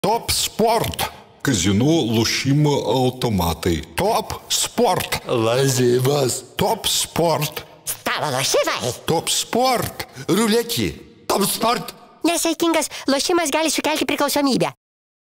Top Sport. Kazinų lošimo automatai. Top Sport. Lažybas. Top Sport. Stalo lošimai. Top Sport. Ruletį. Top Sport. Nesaikingas lošimas gali sukelti priklausomybę.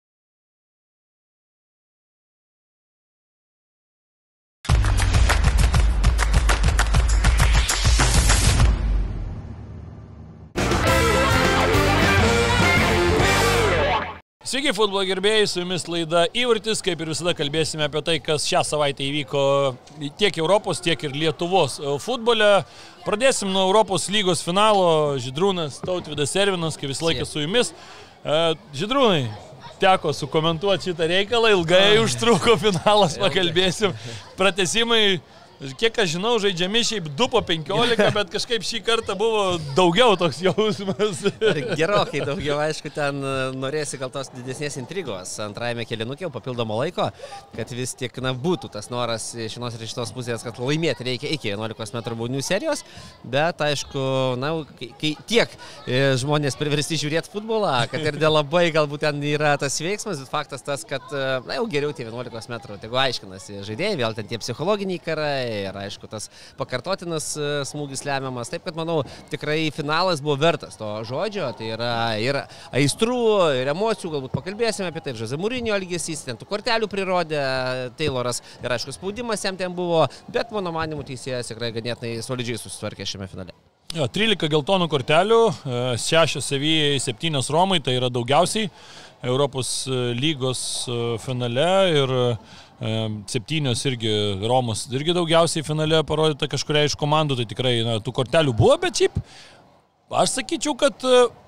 Sveiki, futbolo gerbėjai, su jumis laida Įvartis, kaip ir visada kalbėsime apie tai, kas šią savaitę įvyko tiek Europos, tiek ir Lietuvos futbole. Pradėsim nuo Europos lygos finalo, Žydrūnas, Tautvydas, Ervinas, kaip visą laiką su jumis. Žydrūnai, teko sukomentuoti šitą reikalą, ilgai užtruko finalas, pakalbėsim, pratęsimai. Kiek aš žinau, žaidžiami šiaip 2 po 15, bet kažkaip šį kartą buvo daugiau toks jausmas. Gerokai daugiau, aišku, ten norėsi gal tos didesnės intrigos antrajame kėlinukė, papildomo laiko, kad vis tik būtų tas noras iš vienos ir iš tos pusės, kad laimėti reikia iki 11 metrų baudinių serijos, bet aišku, kai tiek žmonės priversti žiūrėti futbolą, kad ir dėl labai galbūt ten yra tas veiksmas, bet faktas tas, kad jau geriau tie 11 metrų, tegu aiškinasi žaidėjai, vėl ten tie psichologiniai karai. Ir aišku, tas pakartotinas smūgis lemiamas. Taip, kad manau, tikrai finalas buvo vertas to žodžio. Tai yra ir aistrų, ir emocijų, galbūt pakalbėsime apie tai. Ir Jose Mourinho elgesys, ten tų kortelių prirodė Tayloras ir aišku, spaudimas jam ten buvo. Bet mano manimu teisėjas tikrai ganėtinai solidžiai susitvarkė šiame finale. 13 geltonų kortelių, 6 Sevijai, 7 Romai, tai yra daugiausiai Europos lygos finale ir 7 irgi Romos irgi daugiausiai finale parodyta kažkuria iš komandų, tai tikrai tų kortelių buvo, bet šiaip aš sakyčiau, kad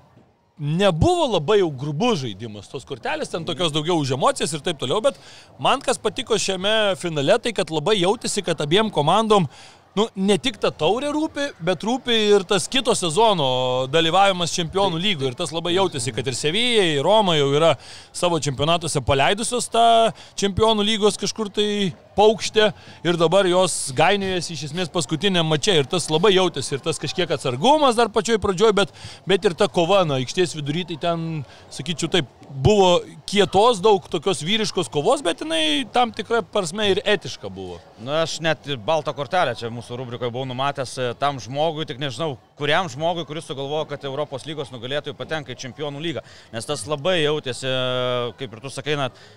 nebuvo labai jau grubus žaidimas. Tos kortelės ten tokios daugiau už emocijas ir taip toliau, bet man kas patiko šiame finale, tai kad labai jautėsi, kad abiem komandom ne tik ta taurė rūpi, bet rūpi ir tas kito sezono dalyvavimas čempionų lygoje. Ir tas labai jautėsi, kad ir Sevijai, ir Roma jau yra savo čempionatuose paleidusios tą čempionų lygos kažkur tai paukštę ir dabar jos gainiojasi iš esmės paskutiniam mače. Ir tas labai jautėsi, ir tas kažkiek atsargumas dar pačioj pradžioj, bet ir ta kova, aikštės vidury, tai ten, sakyčiau, taip, buvo kietos, daug tokios vyriškos kovos, bet jinai tam tikra prasme ir etiška buvo. Aš net baltą kortelę čia mūsų rubrikoje buvau numatęs tam žmogui, tik nežinau, kuriam žmogui, kuris sugalvojo, kad Europos lygos nugalėtojai patenka į čempionų lygą. Nes tas labai jautėsi, kaip ir tu sakai,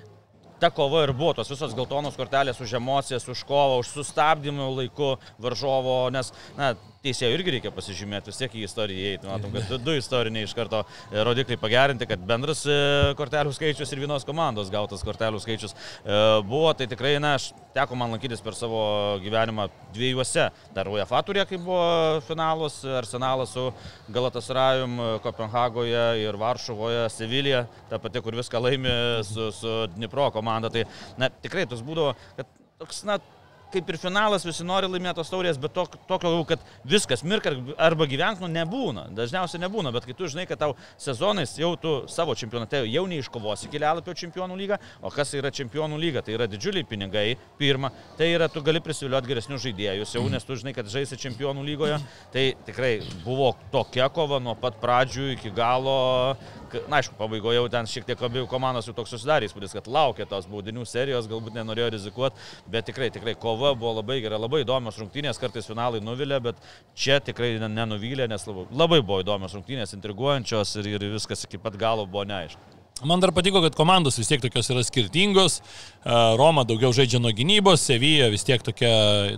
ta kova ir buvo, tos visos geltonos kortelės už emocijas, už kovą, už sustabdymą laiku varžovo, nes, teisėjų irgi reikia pasižymėti, vis tiek į istoriją įeiti. Matom, kad 2 istoriniai iš karto rodikliai pagerinti, kad bendras kortelių skaičius ir vienos komandos gautas kortelių skaičius buvo. Tai tikrai, teko man lankytis per savo gyvenimą 2. Dar UEFA turė, kai buvo finalas, Arsenalas su Galatasarajum, Kopenhagoje ir Varšuvoje, Sevilija, ta pati, kur viską laimi su Dnipro komanda. Tai tikrai tas būdavo, kad toks, kaip ir finalas, visi nori laimėtos taurės, bet tokio, kad viskas, mirk arba gyvenk, nebūna. Dažniausiai nebūna, bet kai tu žinai, kad tau sezonais jau tu savo čempionate jau neiškovosi kelialapio čempionų lygą, o kas yra čempionų lyga, tai yra didžiuliai pinigai, pirma, tai yra tu gali prisiviliuoti geresnius žaidėjus jau, nes tu žinai, kad žaisi čempionų lygoje, tai tikrai buvo tokia kova nuo pat pradžių iki galo. Aišku, pabaigoje jau ten šiek tiek abiejų komandos jau toks susidarė įspūdis, kad laukia tos baudinių serijos, galbūt nenorėjo rizikuoti, bet tikrai kova buvo labai gera, labai įdomios rungtynės, kartais finalai nuvilė, bet čia tikrai nenuvylė, nes labai buvo įdomios rungtynės, intriguojančios ir viskas iki pat galo buvo neaišku. Man dar patiko, kad komandos vis tiek tokios yra skirtingos. Roma daugiau žaidžia nuo gynybos, Sevija vis tiek tokia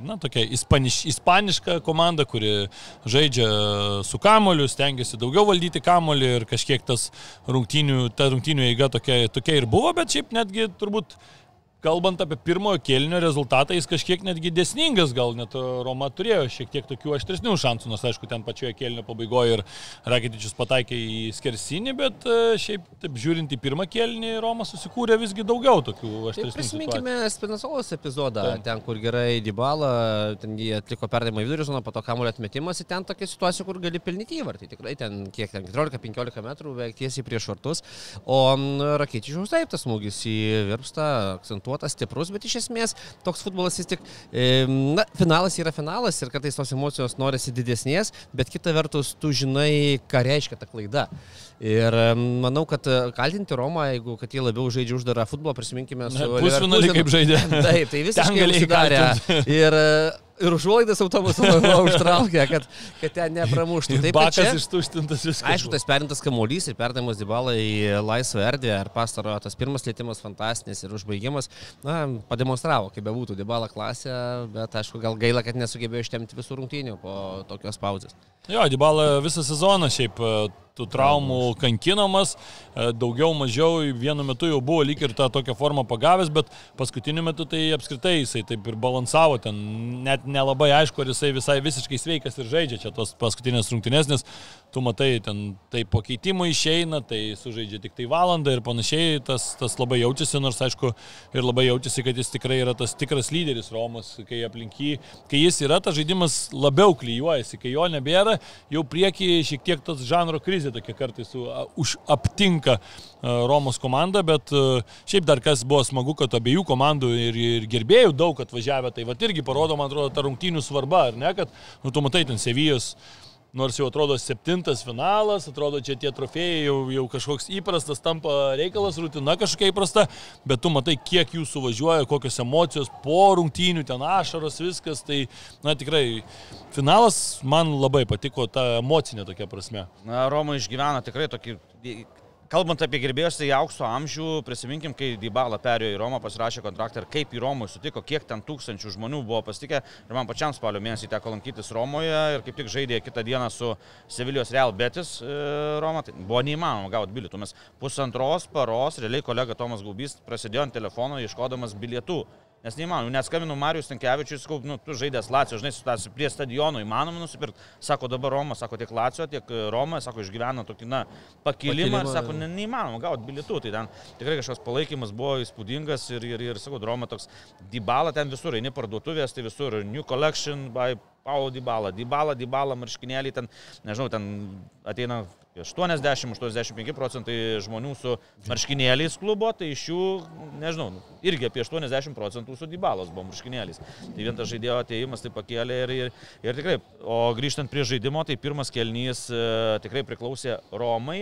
ispaniška komanda, kuri žaidžia su kamuoliu, stengiasi daugiau valdyti kamuolį ir kažkiek ta rungtynių eiga tokia ir buvo, bet šiaip netgi turbūt kalbant apie pirmojo kėlinio rezultatą, jis kažkiek netgi dėsningas, gal net Roma turėjo šiek tiek tokių aštresnių šansų, nors aišku, ten pačioje kėlinio pabaigoje ir Rakitičius pataikė į skersinį, bet šiaip, taip žiūrint į pirmą kėlinį, Roma susikūrė visgi daugiau tokių aštresnių situacijų. Prisiminkime Spinacolos epizodą, ten kur gerai Dybala, ten jie atliko perdavimą į vidurio zoną, po to kamuolio atmetimas, ir ten tokia situacija, kur gali pelnyti įvartį. Tikrai ten kiek, 14-15 metrų, beveik tiesiai prieš vartus, o Rakitičiaus taip tas smūgis į virpstą akcentuoja. motivuotas, stiprus, bet iš esmės toks futbolas vis tik, finalas yra finalas ir kartais tos emocijos norisi didesnės, bet kita vertus tu žinai, ką reiškia ta klaida. Ir manau, kad kaltinti Romą, jeigu kad jie labiau žaidžia uždarą futbolą, prisiminkime su pusfinalį kaip žaidė. Taip, tai visiškai užsidarė. Ir užuolaidas autobusu užtraukė, kad ten nepramuštų. Taip, Bakas ištuštintas viskas. Aišku, tas perintas kamuolys ir perdavimas Dybalą į laisvą erdvę, ar pastarojo tas pirmas lietimas fantastinis ir užbaigimas, pademonstravo, kaip bebūtų Dybala klasė, bet aišku, gal gaila, kad nesugebėjo ištemti visų rungtynių po tokios pauzės. Jo, Dybala visą sezoną šiaip tų traumų kankinamas, daugiau mažiau vienu metu jau buvo lyg ir tą tokią formą pagavęs, bet paskutiniu metu tai apskritai jisai taip ir balansavo, ten net nelabai aišku, ar jisai visai visiškai sveikas ir žaidžia čia tos paskutinės rungtynės, nes tu matai, ten tai po keitimo išeina, tai sužaidžia tik tai valandą ir panašiai, tas labai jaučiasi, nors aišku ir labai jaučiasi, kad jis tikrai yra tas tikras lyderis Romos, kai aplink jį, kai jis yra, tas žaidimas labiau klyjuojasi, kai jo nebėra, jau prieki šiek tiek tas žanro krizė tokia kartais aptinka Romos komandą, bet šiaip dar kas buvo smagu, kad abiejų komandų ir gerbėjų daug atvažiavę, tai vat irgi parodo, man atrodo, ta rungtynių svarba, ar ne, kad, tu matai, ten Sevijos, nors jau atrodo 7. finalas, atrodo čia tie trofėjai jau kažkoks įprastas, tampa reikalas, rutina kažkokia įprasta, bet tu matai, kiek jų suvažiuoja, kokios emocijos po rungtynių, ten ašaros, viskas, tai, tikrai, finalas man labai patiko, ta emocinė tokia prasme. Roma išgyvena tikrai tokį, kalbant apie gerbėjus, tai aukso amžių, prisiminkim, kai Dybala perėjo į Romą, pasirašė kontraktą ir kaip į Romą sutiko, kiek ten tūkstančių žmonių buvo pasitikę. Ir man pačiam spalio mėnesį teko lankytis Romoje ir kaip tik žaidė kitą dieną su Sevilijos Real Betis Roma. Tai buvo neįmanoma gauti bilietų. Mes pusantros paros, realiai kolega Tomas Gaubys prasidėjo ant telefono ieškodamas bilietų. Nes neįmanoma, net skambinu Marijus Stankevičiui, sakau, tu žaidęs Lacijo, žinai, sutasi prie stadiono, įmanoma nusipirkti. Sako dabar Roma, sako tiek Lacijo, tiek Roma, sako išgyvena tokį, pakilimą ir sako, neįmanoma gauti bilietų. Tai ten tikrai kažkoks palaikymas buvo įspūdingas ir sakau, Roma toks Dybala ten visur, eini parduotuvės, tai visur, New Collection by Paulo Dybala, Dybala, marškinėliai, ten, nežinau, ten ateina 80-85% žmonių su marškinėliais klubo, tai iš jų, nežinau, irgi apie 80% su Dybalos buvo marškinėliais. Tai vien tas žaidėjo atėjimas tai pakėlė ir tikrai, o grįžtant prie žaidimo, tai pirmas kėlinys tikrai priklausė Romai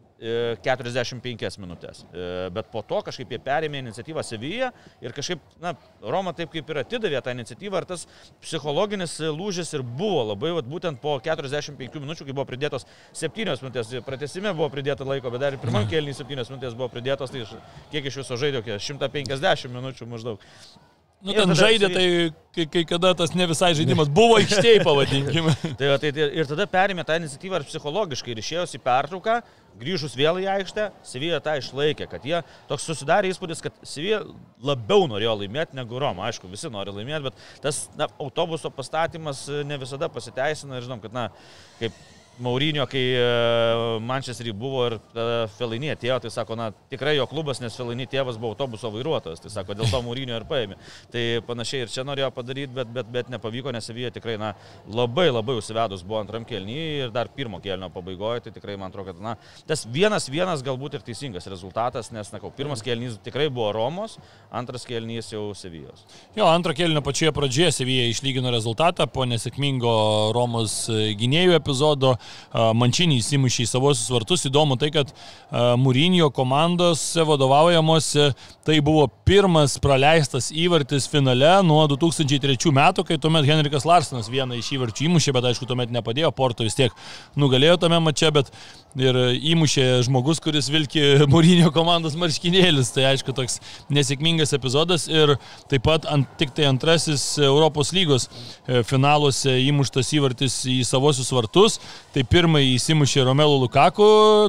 45 minutės. Bet po to kažkaip jie perėmė iniciatyvą Sevijoje ir kažkaip, Roma taip kaip ir atidavė tą iniciatyvą ir tas psichologinis lūžis ir buvo labai, būtent po 45 minučių, kai buvo pridėtos 7 minutės, pratęsime buvo pridėta laiko, bet dar ir pirmam kėlinį 7 minutės buvo pridėtos, tai kiek iš viso žaidė, 150 minučių maždaug. Ten žaidė, tai kai kada tas ne visai žaidimas buvo aikštėj, pavadinkime. Ir tada perėmė tą iniciatyvą ir psichologiškai ir išėjus į pertrauką, grįžus vėl į aikštę, Sevilla tą išlaikė, kad jie toks susidarė įspūdis, kad Sevilla labiau norėjo laimėti negu Roma. Aišku, visi nori laimėti, bet tas autobuso pastatymas ne visada pasiteisina ir žinom, kad kaip Mourinho, kai Manchesterį buvo ir Fellaini atėjo, tai sako, tikrai jo klubas, nes Fellaini tėvas buvo autobuso vairuotojas, tai sako, dėl to Mourinho ir paėmė. Tai panašiai ir čia norėjo padaryti, bet nepavyko, nes Sevilla tikrai labai užsivedus buvo antram kėlinyje ir dar pirmo kėlinio pabaigoje, tai tikrai man atrodo, kad tas 1-1 galbūt ir teisingas rezultatas, nes pirmas kėlinys tikrai buvo Romos, antras kėlinys jau Sevillos. Jo, antro kėlinio pačioje pradžioje Sevilla išlygino rezultatą po nesėkmingo Romos gynėjų epizodo. Mančinį įsimušė į savosius vartus. Įdomu tai, kad Mourinho komandos vadovaujamose tai buvo pirmas praleistas įvartis finale nuo 2003 metų, kai tuomet Henrikas Larsenas vieną iš įvarčių įmušė, bet aišku, tuomet nepadėjo, Porto vis tiek nugalėjo tame mače, bet ir įmušė žmogus, kuris vilki Mourinho komandos marškinėlis. Tai aišku, toks nesėkmingas epizodas ir taip pat tik tai antrasis Europos lygos finaluose įmuštas įvartis į savosius vartus. Tai pirmąjį įsimušė Romelu Lukaku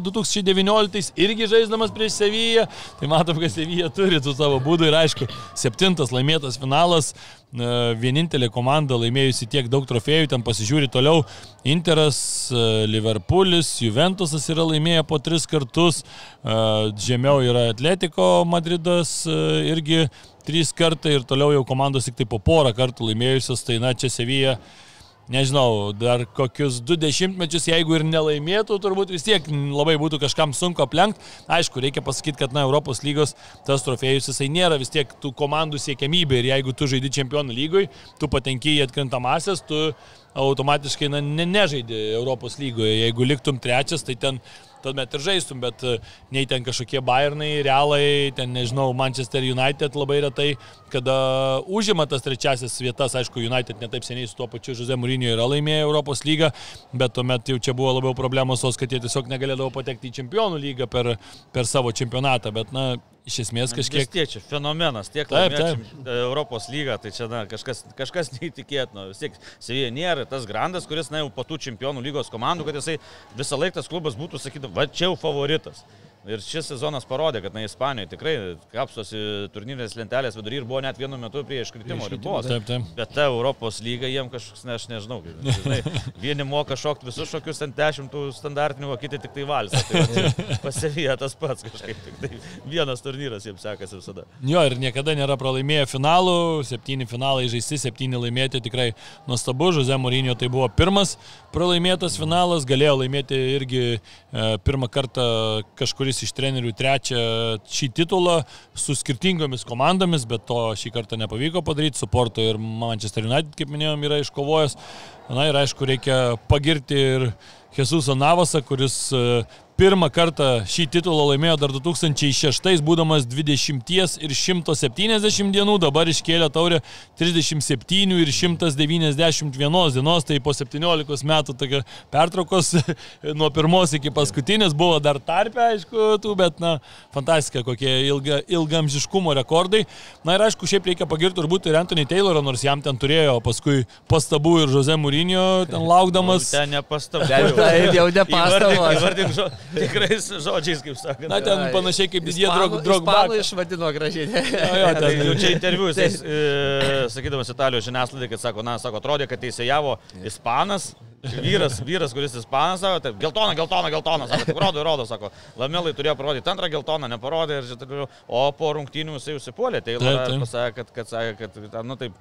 2019, irgi žaisdamas prieš Sevillą. Tai matom, kad Sevilla turi tų savo būdų ir aišku, 7. laimėtas finalas, vienintelė komanda laimėjusi tiek daug trofėjų, ten pasižiūri toliau. Interas, Liverpoolis, Juventusas yra laimėję po 3 kartus, žemiau yra Atletico Madridas irgi 3 kartai ir toliau jau komandos tik tai po porą kartų laimėjusios, tai čia Sevilla nežinau, dar kokius 20 mečius, jeigu ir nelaimėtų, turbūt vis tiek labai būtų kažkam sunku aplenkti. Aišku, reikia pasakyti, kad Europos lygos tas trofėjus jisai nėra vis tiek tų komandų siekiamybė ir jeigu tu žaidi Čempionų lygoj, tu patenki į atkrintamąsias, tu automatiškai nežaidi Europos lygoje. Jeigu liktum trečias, tai ten tuomet ir žaistum, bet nei ten kažkokie Bayernai, Realai, ten nežinau, Manchester United labai retai, kada užima tas trečiasis vietas, aišku, United netaip seniai su tuo pačiu Jose Mourinho yra laimėję Europos lygą, bet tuomet jau čia buvo labiau problemos tos, kad jie tiesiog negalėdavo patekti į Čempionų lygą per savo čempionatą, bet iš esmės kažkiek... Vis tiek čia fenomenas, tiek laimėčiam Europos lygą, tai čia kažkas neįtikėtino. Vis tiek Sevilla nėra tas grandas, kuris jau po tų Čempionų lygos komandų, kad jisai visą laiką tas klubas būtų sakyti, va čia jau favoritas. Ir šis sezonas parodė, kad Ispanijoje tikrai kapstosi turnyrinės lentelės vidury ir buvo net vienu metu prie iškritimo ribos. Taip. Bet ta Europos lyga jiem kažkoks, aš nežinau, vieni moka šokti visus šokius ant 10 standartinių, o kiti tik tai valsą. Tai pasivija tas pats kažkaip, tik tai vienas turnyras jiems sekasi visada. Jo, ir niekada nėra pralaimėję finalų, 7 finalai žaisti, 7 laimėti, tikrai nuostabu. Jose Mourinho tai buvo pirmas pralaimėtas finalas, galėjo laimėti irgi pirmą kartą kažkuris iš trenerių trečią šį titulą su skirtingomis komandomis, bet to šį kartą nepavyko padaryti, su Porto ir Manchester United, kaip minėjom, yra iškovojęs. Na ir aišku, reikia pagirti ir Jesusą Navasą, kuris pirmą kartą šį titulą laimėjo dar 2006, būdamas 20 ir 170 dienų, dabar iškėlė taurę 37 ir 191 dienos, tai po 17 metų tokia pertraukos nuo pirmos iki paskutinės, buvo dar tarpe, aišku, bet fantastika, kokie ilgamžiškumo rekordai. Na ir aišku, šiaip reikia pagirti turbūt ir Anthony Taylorą, nors jam ten turėjo paskui pastabų ir Jose Mourinho ten laukdamas. Ten nepastabų. Jau nepastabos. Įvardyk tikrais žodžiais, kaip sakant. Na, ten panašiai kaip Didier Drogba. Ispanų išvadino gražiai. Jau čia interviu, sakydamas Italijos žiniasklaidai, kad sako, atrodė, kad teisėjavo ispanas, vyras, kuris ispanas, sako, taip, geltona, sako, tik rodo, sako, Lamelai turėjo parodyti antrą geltoną, neparodė, o po rungtynių jisai užsipuolė, Taylor pasakė, kad taip,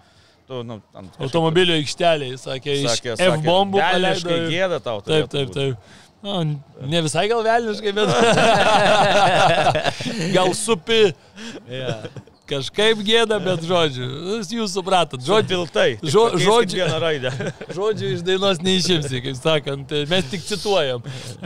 automobilio aikštelėje, sakė, iš F-bombų paleido. Velniškai gėda tau. Taip. Ne visai gal velniškai, bet gal supi. Kažkaip gėda, bet žodžiu, jūs supratot. Žodžių iš dainos neišimsi, kaip sakant, mes tik cituojam.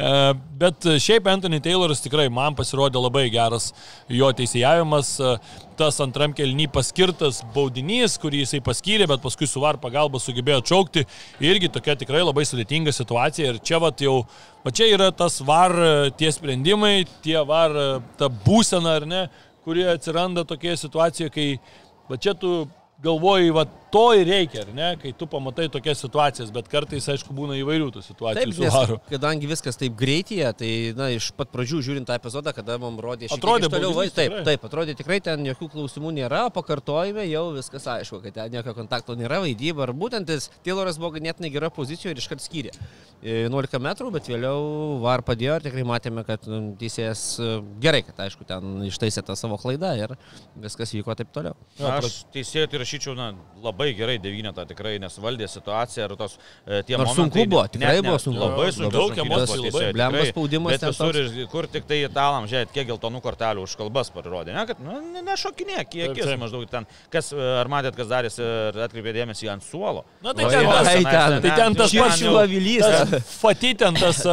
Bet šiaip Anthony Tayloras tikrai man pasirodė labai geras jo teisėjavimas. Tas antram kėliny paskirtas baudinys, kurį jisai paskyrė, bet paskui su VAR pagalba sugebėjo atšaukti. Irgi tokia tikrai labai sudėtinga situacija. Ir čia čia yra tas VAR tie sprendimai, tie VAR ta būsena, ar ne, kurie atsiranda tokioje situacijoje, kai čia tu galvoji, to ir reikia, ar ne, kai tu pamatai tokias situacijas, bet kartais, aišku, būna įvairių tų situacijų su VAR-u. Kadangi viskas taip greityje, tai, iš pat pradžių žiūrint tą epizodą, kada mums rodė atrodė toliau, taip, atrodė tikrai ten jokių klausimų nėra, pakartojime jau viskas aišku, kad ten jokio kontakto nėra, vaidyba, ar būtent Tayloras buvo ganėtinai gera pozicijoje ir iškart skyrė 11 metrų, bet vėliau VAR padėjo ir tikrai matėme, kad teisėjas gerai, kad aišku, ten ištaisė tą savo klaidą ir viskas vyko taip toliau. Aš teisėjui tai rašyčiau, labai gerai devynetą, tikrai nesvaldė situaciją ir tos tie momentai. Sunku buvo, tikrai buvo sunku. Labai sunku. Daug emocijų, labai blemba spaudimas. Bet visur, kur tik tai italam, žiūrėt, kiek geltonų kortelių už kalbas parodė, ne, kad nešokinė, kiekis maždaug ten, ar matėt, kas darėsi, atkreipė dėmesį ant suolo. Na, tai ten tas pats Šilavilys, Fati ten tas,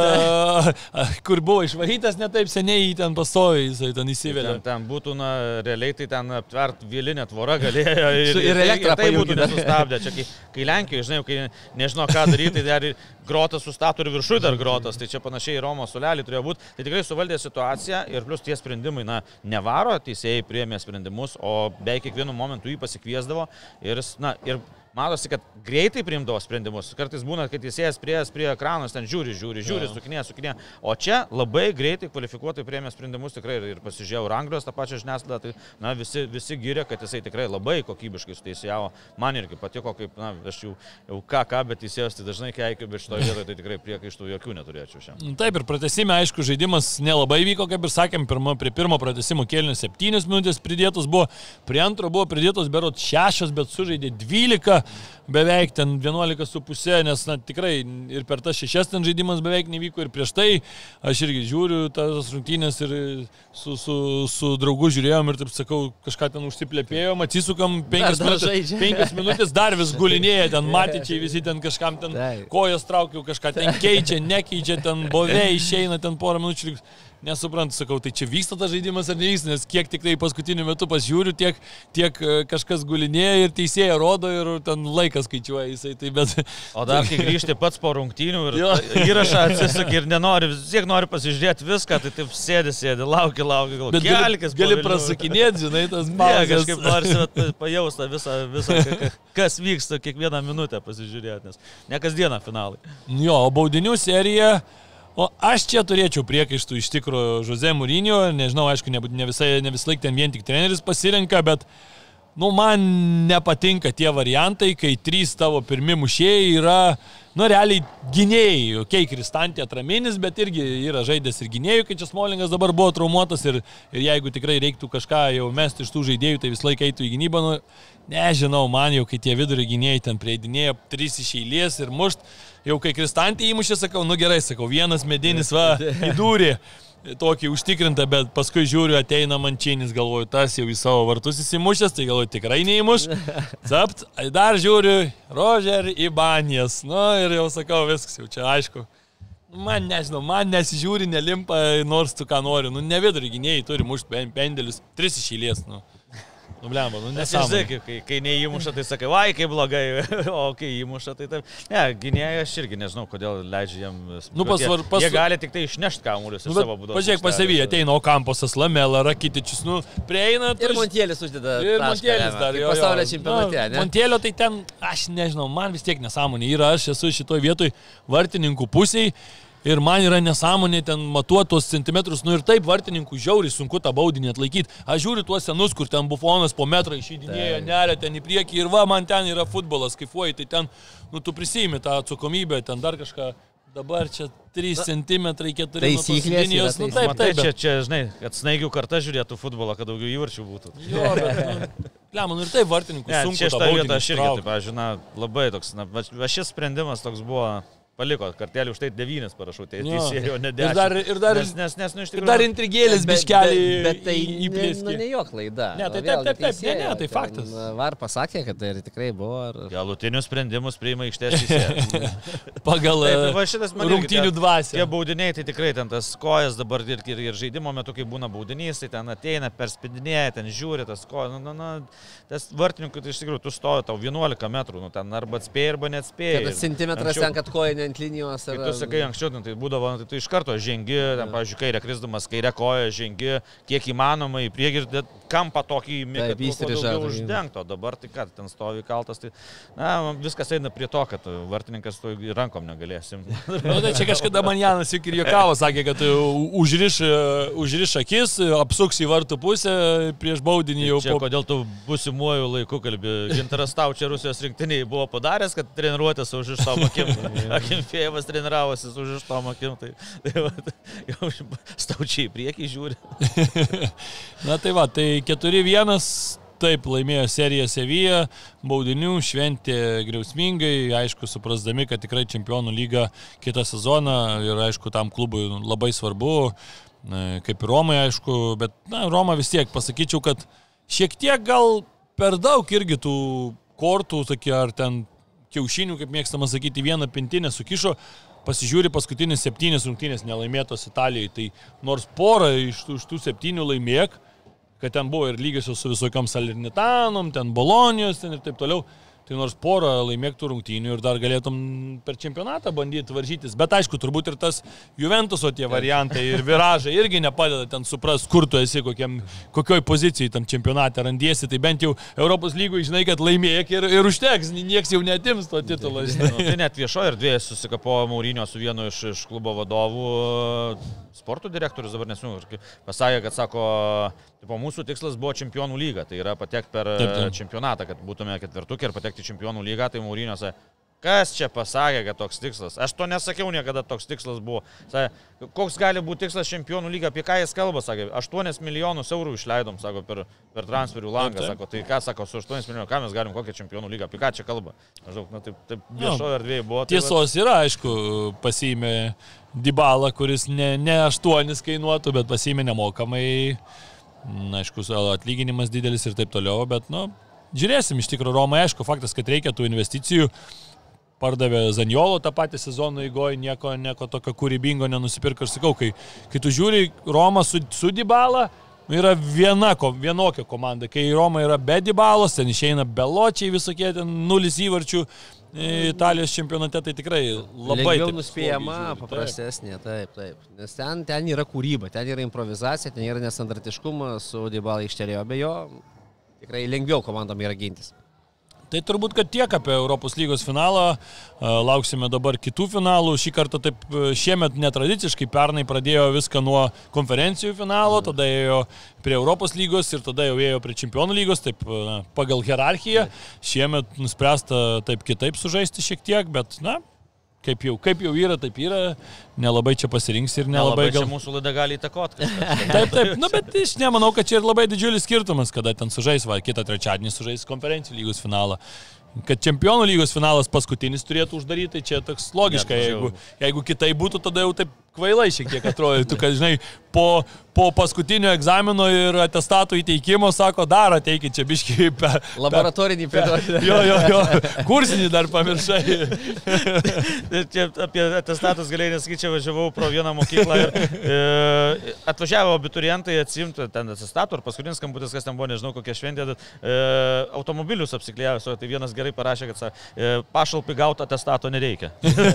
kur buvo išvarytas netaip seniai, ten pastovi, jisai ten įsivelė. Ten būtų, realiai tai ten aptvert vielinė tvora galėjo ir elektrą tai būtų nesustabdė. Čia kai Lenkijoje, žinai, kai nežino ką daryti, tai dar grotas sustato ir viršui dar grotas, tai čia panašiai Romos Solelį turėjo būti. Tai tikrai suvaldė situaciją ir plus tie sprendimai, ne VAR teisėjai priėmė sprendimus, o beveik kiekvienu momentu jį pasikviesdavo ir matosi, kad greitai priimdavo sprendimus. Kartais būna, kad teisėjas prie ekranos ten žiūri, sukinėja. O čia labai greitai kvalifikuotai priėmė sprendimus tikrai ir pasižiūrėjau Anglijos tą pačią žiniasklaidą. Tai visi gyrė, kad jisai tikrai labai kokybiškai suteisėjavo. Man irgi patiko, kaip, aš jau ką, bet teisėjas tai dažnai keikiu, bet šitoje vietoje tai tikrai priekaištų jokių neturėčiau šiandien. Taip, ir pratęsime, aišku, žaidimas nelabai vyko, kaip ir sakėm, prie pirmo pratęsimo kėlinio 7 minutės pridėtos buvo, prie antro buvo pridėtos berot 6, bet sužaidė 12. beveik ten 11,5, nes tikrai ir per tas 6 ten žaidimas beveik nevyko ir prieš tai aš irgi žiūriu tas rungtynės ir su draugu žiūrėjom ir taip sakau, kažką ten užsiplėpėjom, atsisukam 5 minutės, dar vis gulinėja, ten matyčiai visi ten kažkam ten kojas traukiau, kažką ten keičia, nekeičia, ten bovė išeina, ten porą minučių. Nesuprantu, sakau, tai čia vyksta tas žaidimas ar nevyksta, nes kiek tik tai paskutiniu metu pasižiūriu, tiek kažkas gulinėja ir teisėja rodo ir ten laikas skaičiuoja jisai. Tai bet... O dar kai grįžti pats po rungtynių ir įrašą atsisuk ir nenori, vis tiek nori pasižiūrėti viską, tai taip sėdi, lauki, gal kelkis. Gali prasukinėti, žinai, tas pauzes. Ne, kažkaip nori pajausti visą, kas vyksta kiekvieną minutę pasižiūrėti, nes ne kasdieną finalai. Jo, o baudinių serija... O aš čia turėčiau priekaištų iš tikrųjų Jose Mourinho, nežinau, aišku, ne visai laik ten vien tik treneris pasirenka, bet man nepatinka tie variantai, kai 3 tavo pirmi mušėjai yra, realiai gynėjai, Kristantė atraminis, bet irgi yra žaidęs ir gynėjų, kai čia Smolingas dabar buvo traumuotas ir jeigu tikrai reiktų kažką jau mesti iš tų žaidėjų, tai vis laik eitų į gynybą, nežinau, man jau, kai tie vidurio gynėjai ten prieidinėjo 3 iš eilės ir mušt, jau kai Kristantė įmušė, sakau, gerai, sakau, vienas medinis įdūrė, tokį užtikrintą, bet paskui žiūriu, ateina Mančinis, galvoju, tas jau į savo vartus įsimušęs, tai galvoju, tikrai neįmuš. Capt, dar žiūriu, Roger Ibanės, ir jau sakau, viskas jau čia aišku. Man nežinau, man nesižiūri, nelimpa, nors tu ką nori, ne vidurio gynėjai turi mušti pendelius, 3 iš eilės, Blemba, nesąmonė. Kai neįmuša, tai sakai, vai, kaip blogai, o kai įmuša, tai taip. Ne, gynėjai aš irgi nežinau, kodėl leidžia jam... Jie gali tik tai išnešti kamuolius iš savo būdos. Pažiūrėk, pas savį ateina Okampasas, Lamela, Rakitičius, prieina... Ir Montėlis uždeda tašką. Ir Montėlis dar, jo. Pasaulio čempionate, ne? Montėlio tai ten, aš nežinau, man vis tiek nesąmonė yra, aš esu šitoj vietoj vartininkų pusiai. Ir man yra nesąmonė ten matuoti tuos centimetrus, ir taip vartininkų žiauriai sunku tą baudinį atlaikyti. Aš žiūriu tuos senus, kur ten Bufonas po metrą išeidinėjo, neria ten į priekį ir man ten yra futbolas, kaifuoji, tai ten, tu prisimi tą atsakomybę, ten dar kažką, dabar čia 3 centimetrai, 4 linijos, taip. Čia, žinai, kad snaigių karta žiūrėtų futbolą, kad daugiau įvarčių būtų. Jo, bet, ir taip vartininkų sunku tą baudinį. Čia vietą aš irgi, taip, labai toks, šis sprendimas toks buvo... Paliko kartelį, už tai 9 parašau, tai teisėjo, ne 10. Ir dar intrigėlis biškelį įplėskė. Ne jo klaida. Ne, tai faktas. Var pasakė, kad tai tikrai buvo. Galutinius sprendimus priima aikštės teisėjas. Pagal rungtynių dvasią. Tie baudiniai, tai tikrai ten tas kojas dabar ir žaidimo metu, kai būna baudinys, tai ten ateina, perspidinėja, ten žiūri tas kojas. Tas vartininkų, tai iš tikrųjų, tu stovi tau 11 metrų, ten arba atspėjai, arba neatspėjai. Tas centimetras ten, kad koja ant linijos. Kaip tu sakai, anksčiau, tai būdavo, tai tu iš karto žengi, ten, pavyzdžiui, kairę krisdamas, kairę koją žengi, kiek įmanoma į priekį ir kampą tokį daugiau uždengto. Dabar tai ką, ten stovi kaltas, tai viskas eina prie to, kad vartininkas tu rankom negalėsim. Tai čia kažkada man Janas juk ir juokavo, sakė, kad užriš akis, apsuks į vartų pusę prieš baudinį jau. Čia kodėl tu būsimuoju laiku kalbi. Gintaras Staučia Rusijos rinktiniai buvo padaręs, kad treniruotės užrištom akim. Fėjevas treniravosi su užrištom akim, tai jau Staučiai į priekį žiūri. Na tai va, tai 4-1, taip laimėjo seriją Sevilla, baudinių šventė griausmingai, aišku, suprasdami, kad tikrai Čempionų lyga kitą sezoną ir aišku, tam klubui labai svarbu, kaip ir Romai, aišku, bet Roma vis tiek pasakyčiau, kad šiek tiek gal per daug irgi tų kortų, tokie ar ten kiaušinių, kaip mėgstama sakyti, vieną pintinę sukišo, pasižiūri paskutinis 7 rungtynės nelaimėtos Italijai, tai nors porą iš tų 7 laimėk, kad ten buvo ir lygiosios su visokiom Salernitanom, ten Bolonijos, ten ir taip toliau, tai nors porą laimėktų rungtynių ir dar galėtum per čempionatą bandyti varžytis. Bet aišku, turbūt ir tas Juventuso tie variantai ir viražai irgi nepadeda ten suprast, kur tu esi, kokioj pozicijai tam čempionate randiesi. Tai bent jau Europos lygoj žinai, kad laimėk ir užteks, nieks jau neatims to titulo. Tai net viešoje erdvėje susikapo Mourinho su vienu iš klubo vadovų, sporto direktorius dabar nesimenu, pasakė, kad sako, mūsų tikslas buvo Čempionų lyga, tai yra patekti per čempionatą, kad būtume ketvirtukė ir patekti Čempionų lygą, tai Mourinho Kas čia pasakė, kad toks tikslas? Aš to nesakiau niekada, toks tikslas buvo. Sakė, koks gali būti tikslas čempionų lyga, apie ką jis kalba, sakė, 8 milijonus eurų išleidom, sako, per transferių langą, sako, tai ką sako, su 8 milijonų, ką mes galim, kokią čempionų lygą, apie ką čia kalba? Maždaug, na taip viešoje erdvėje buvo. Tiesos yra, aišku, pasiėmė Dybalą, kuris ne 8 kainuotų, bet pasiėmė nemokamai, aišku, atlyginimas didelis ir taip toliau, bet, žiūrėsim, iš tikrųjų, Romai, aišku, faktas, kad reikia tų investicijų. Pardavė Zaniolo tą patį sezoną įgoje, nieko tokio kūrybingo nenusipirka. Aš sakau, kai tu žiūri Romą su Dybala, yra vienokia komanda. Kai Roma yra be Dybalos, ten išeina beločiai visokie, ten 0 įvarčių Italijos čempionate, tai tikrai labai... Lengviau nuspėjama, paprastesnė, taip. Nes ten yra kūryba, ten yra improvizacija, ten yra nestandartiškumas, su Dybala aikštelėje, be jo tikrai lengviau komandom yra gintis. Tai turbūt, kad tiek apie Europos lygos finalą, lauksime dabar kitų finalų, šį kartą taip šiemet netradiciškai, pernai pradėjo viską nuo konferencijų finalo, tada ėjo prie Europos lygos ir tada jau ėjo prie čempionų lygos, taip pagal hierarchiją, šiemet nuspręsta taip kitaip sužaisti šiek tiek, bet kaip jau yra, taip yra, nelabai čia pasirinks ir nelabai čia mūsų laida gali įtakoti. Taip, bet aš nemanau, kad čia ir labai didžiulis skirtumas, kada ten sužais, kitą trečiadienį sužais konferencijų lygos finalą. Kad čempionų lygos finalas paskutinis turėtų uždaryti, tai čia toks logiška, jeigu kitai būtų, tada jau taip kvailai šiek tiek atrodytų, kad, žinai, po paskutinio egzamino ir atestato įteikimo, sako, dar ateikit čia biškį. Laboratorinį pridoti. Jo, kursinį dar pamiršai. Čia apie atestatus galėjai nesakyti, čia važiavau pro vieną mokyklą ir atvažiavo abiturientai atsimti ten atestatų, ar paskutinis skambutis, kas ten buvo, nežinau kokia šventė, automobilius apsiklijavęs, tai vienas gerai parašė, kad pašalpai gauti atestato nereikia.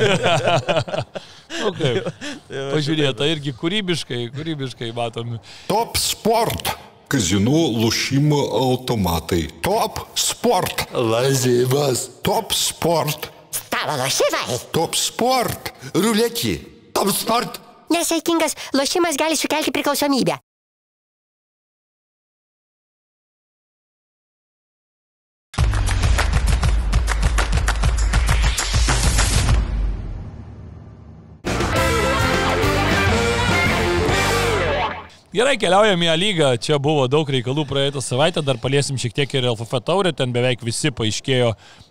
Pažiūrėta irgi kūrybiškai matomi. Top Sport. Казино, lošimo automatai. Top Sport. Lažybas. Top Sport. Stalo lošimai. Top Sport. Ruletį. Top Sport. Nesaikingas lošimas gali sukelti priklausomybę. Gerai, keliaujame į lygą, čia buvo daug reikalų praeitą savaitę, dar paliesim šiek tiek ir LFF taurę, ten beveik visi paaiškėjo,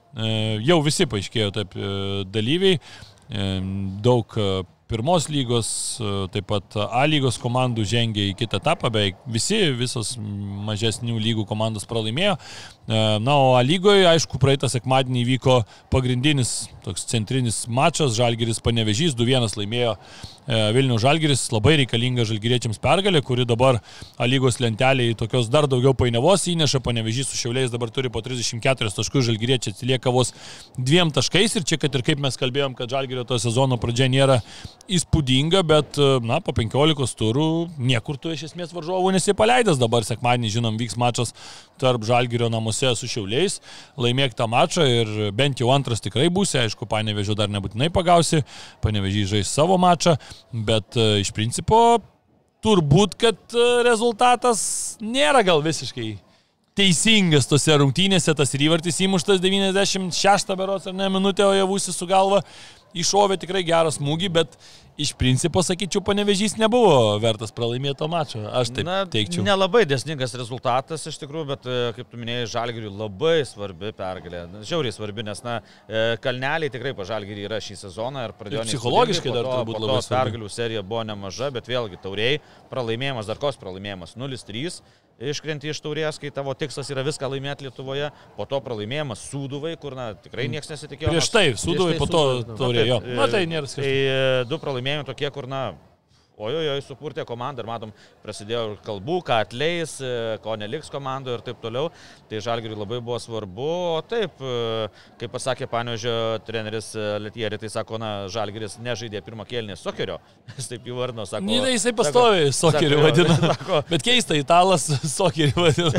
taip dalyviai, daug pirmos lygos, taip pat A lygos komandų žengė į kitą etapą, beveik visos mažesnių lygų komandos pralaimėjo. O A lygoje, aišku, praeitą sekmadienį vyko pagrindinis toks centrinis mačas, Žalgiris Panevėžys, 2-1 laimėjo Vilniaus Žalgiris, labai reikalinga žalgiriečiams pergalė, kuri dabar A lygos lentelėje tokios dar daugiau painiavos įneša, Panevėžys su Šiauliais dabar turi po 34 taškus, žalgiriečiai atsilieka vos 2 taškais ir čia, kad ir kaip mes kalbėjom, kad Žalgirio to sezono pradžia nėra įspūdinga, bet po 15 turų niekur tu iš esmės varžovų nesipaleidęs, dabar sekmadienį, žinom, vyks mačas tarp Žalgirio namuose su Šiauliais, laimėk tą mačą ir bent jau antras tikrai būsi, aišku, Panevėžio dar nebūtinai pagausi, Panevėžys žais savo mačą, bet iš principo turbūt, kad rezultatas nėra gal visiškai teisingas tose rungtynėse, tas įvartis įmuštas 96 berods ar ne minutė, o Javusis su galva iššovė tikrai gerą smūgį, bet iš principo, sakyčiau, Panevėžys nebuvo vertas pralaimėto mačo, aš taip teikčiau. Nelabai dėsningas rezultatas iš tikrųjų, bet kaip tu minėjai, Žalgiriui labai svarbi pergalė, žiauriai svarbi, nes kalneliai tikrai po Žalgirį yra šį sezoną ir pradėjo psichologiškai dar turbūt labai svarbi. Pergalių serija buvo nemaža, bet vėlgi tauriai pralaimėjimas, dar koks pralaimėjimas 0-3. Iškrenti iš taurės, kai tavo tikslas yra viską laimėti Lietuvoje, po to pralaimėjimas Sūduvai, kur tikrai niekas nesitikėjo. Prieš tai, Sūduvai, po to taurė, jo. Tai nėra skirtumo. Tai 2 pralaimėjimai tokie, kur supurtė komandą ir matom, prasidėjo kalbų, ką atleis, ko neliks komandų ir taip toliau. Tai Žalgiriui labai buvo svarbu, o taip, kaip pasakė Panevėžio treneris Letieri, tai sako, Žalgiris nežaidė pirmą kėlinį sokerio, jis taip įvardino, sako. Jisai pastoviai sokerį vadina, bet keista, italas sokerį vadina.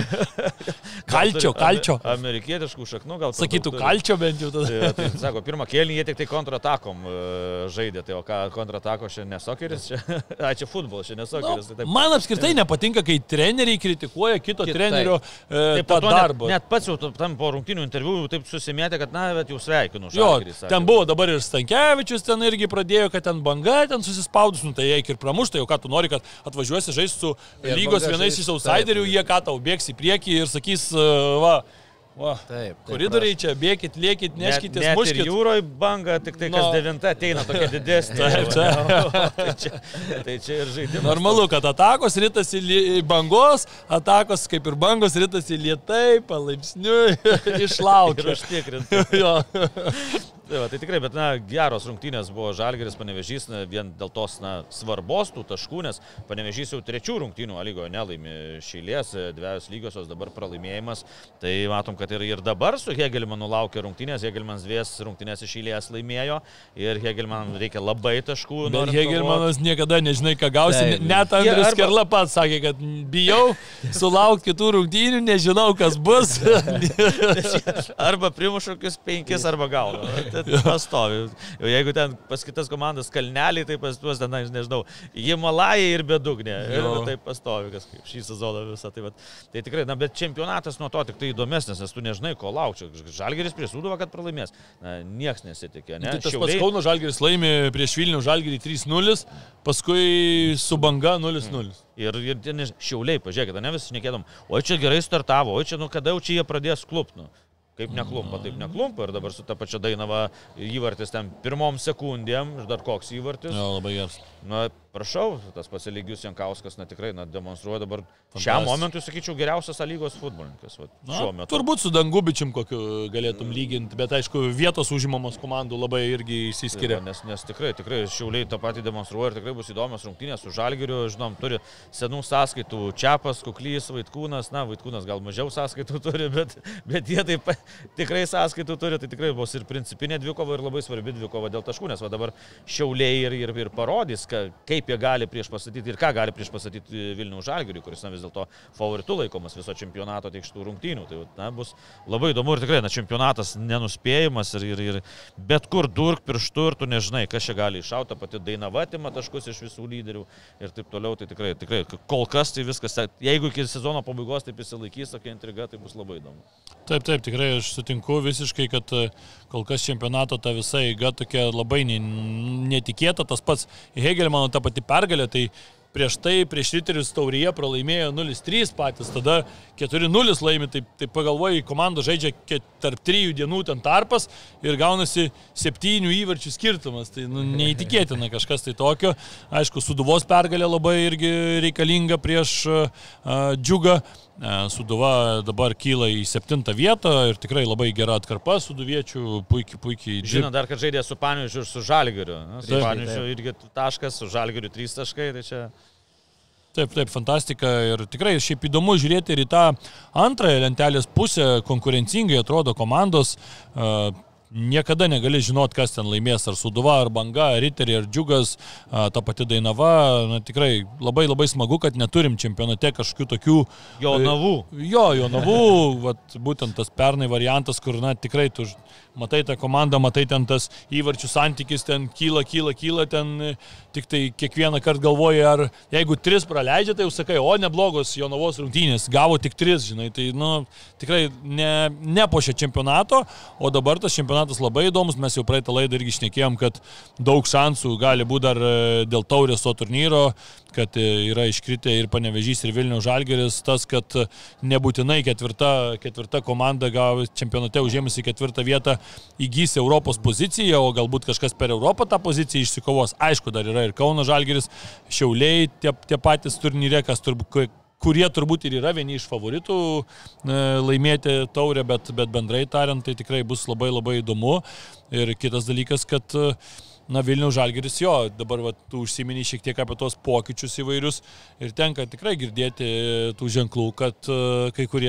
Kalčio. Amerikietiškų šaknų gal. Sakytų kalčio bent jau tada. Tai, sako, pirmą kėlinį jie tik tai kontratakom žaidė, tai o ką kontratako šiandien ne sokeris čia. Čia futbolas, čia nesakytas. Man apskritai nepatinka, kai treneriai kritikuoja kito trenerio tą darbą. Net pats jau tam po rungtynių interviu taip susimėtė, kad bet jau sveikinu. Jo, ten buvo dabar ir Stankevičius, ten irgi pradėjo, kad ten banga, ten susispaudus, tai eik ir pramušta, jau ką tu nori, kad atvažiuosi žaisti su lygos vienais iš outsiderių, jie ką tau bėgs į priekį ir sakys, Taip, koridoriai čia, bėkit, lėkit, neškitės, muškit. Net ir jūroje banga, tik tai kas 9 ateina tokia didesnė. Tai čia ir žaidimas. Normalu, kad atakos ritasi bangos, atakos kaip ir bangos ritasi lietai, palaipsniui, išlaukia. Ir užtikrinti. Tai tikrai, bet geros rungtynės buvo Žalgiris, Panevėžys, vien dėl tos svarbos tų taškų, nes Panevėžys jau 3 rungtynių lygoje nelaimi šeilės, 2 lygiosios dabar pralaimėjimas. Tai matom, kad ir dabar su Hegelmanu laukia rungtynės, Hegelmanas 2 rungtynės iš eilės laimėjo ir Hegelmanam reikia labai taškų. Bet Hegelmanas niekada nežinai, ką gausi, net Andrius Kerla pats sakė, kad bijau sulaukti kitų rungtynių, nežinau, kas bus. Arba primušu kokius 5 arba gaunu. Pastovi. Jau jeigu ten pas kitas komandas kalneliai, tai pas tuos ten, nežinau, Himalajai ir bedugnė. Ir taip pastovi, kas kaip šį sezoną visą. Tai tikrai, bet čempionatas nuo to tik tai įdomesnis, nes tu nežinai, ko laukčia. Žalgiris prieš Sūduvą, kad pralaimės. Niekas nesitikė. Tai tas pats Kauno Žalgiris laimi prieš Vilnių Žalgirį 3-0, paskui su Banga 0-0. Ir Šiauliai, pažiūrėkite, ne visi šnekėdom, oi čia gerai startavo, oi čia, kada jau čia jie pradės klupti. Kaip neklumpa, taip neklumpa ir dabar su ta pačia Dainava įvartis ten pirmom sekundėm ir dar koks įvartis. Jo, labai geras. Prašau, tas pats Eligijus Jankauskas, tikrai demonstruoja dabar šiam momentui, sakyčiau, geriausias lygos futbolininkas šiuo metu. Turbūt su Dangubičium kokiu galėtum lyginti, bet aišku, vietos užimamos komandų labai irgi išsiskiria. Nes tikrai Šiauliai tą patį demonstruoja ir tikrai bus įdomios rungtynės su Žalgiriu, žinom, turi senų sąskaitų Čiapas, Kuklys, Vaitkūnas, Vaitkūnas gal mažiau sąskaitų turi, bet jie taip tikrai sąskaitų turi, tai tikrai bus ir principinė dvikova ir labai svarbi dvikova dėl taškų, nes dabar Šiauliai ir parodys, kaip jie gali prieš pastatyti ir ką gali prieš pastatyti Vilniaus Žalgiriui, kuris vis dėlto favoritu laikomas viso čempionato tiek šitų rungtynių. Tai bus labai įdomu ir tikrai čempionatas nenuspėjimas ir bet kur durk pirštu ir tu nežinai, kas čia gali iššauti, pati Dainava atima taškus iš visų lyderių ir taip toliau. Tai tikrai kol kas tai viskas, jeigu iki sezono pabaigos taip įsilaikys tokia intriga, tai bus labai įdomu. Taip, tikrai aš sutinku visiškai, kad kol kas čempionato ta visa eiga tokia labai netikėta, tas pats Hegelmano ta pati pergalė, tai prieš Riterius Taurėje pralaimėjo 0-3 patys, tada 4-0 laimi, tai pagalvoji, komanda žaidžia tarp 3 dienų ten tarpas ir gaunasi 7 įvarčių skirtumas, tai neįtikėtina kažkas tai tokio. Aišku, Sūduvos pergalė labai irgi reikalinga prieš Džiugą. Sūduva dabar kyla į 7 vietą ir tikrai labai gera atkarpa sūduviečių, puikiai. Žinau dar, kad žaidė su Panevėžiu ir su Žalgiriu. Su Panevėžiu irgi taškas, su Žalgiriu 3 taškai, tai čia... Taip, fantastika ir tikrai šiaip įdomu žiūrėti ir į tą antrąją lentelės pusę, konkurencingai atrodo komandos. Niekada negali žinot, kas ten laimės, ar Sūduva, ar Banga, ar Riteriai, ar Džiugas, ta pati Dainava. Tikrai labai smagu, kad neturim čempionate kažkokių tokių... Jonavų. Jonavų, būtent tas pernai variantas, kur tikrai tu matai tą komandą, matai ten tas įvarčių santykis, ten kyla, ten tik tai kiekvieną kartą galvoji, ar jeigu 3 praleidžia, tai jau sakai, o neblogos Jonavos rungtynės, gavo tik 3, žinai, tai tikrai nepuošia čempionato, o dabar tas čempionatas labai įdomus, mes jau praeitą laidą irgi šnekėjom, kad daug šansų gali būti dar dėl taurės to turnyro, kad yra iškritę ir Panevėžys, ir Vilniaus Žalgiris, tas, kad nebūtinai ketvirta komanda čempionate užėmusi 4 vietą įgys Europos poziciją, o galbūt kažkas per Europą tą poziciją išsikovos. Aišku, dar yra ir Kauno Žalgiris, Šiauliai, tie patys turnyre, kurie turbūt ir yra vieni iš favoritų laimėti taurę, bet bendrai tariant, tai tikrai bus labai įdomu. Ir kitas dalykas, kad Vilniaus Žalgiris dabar tu užsimeni šiek tiek apie tos pokyčius įvairius ir tenka tikrai girdėti tų ženklų, kad kai kurie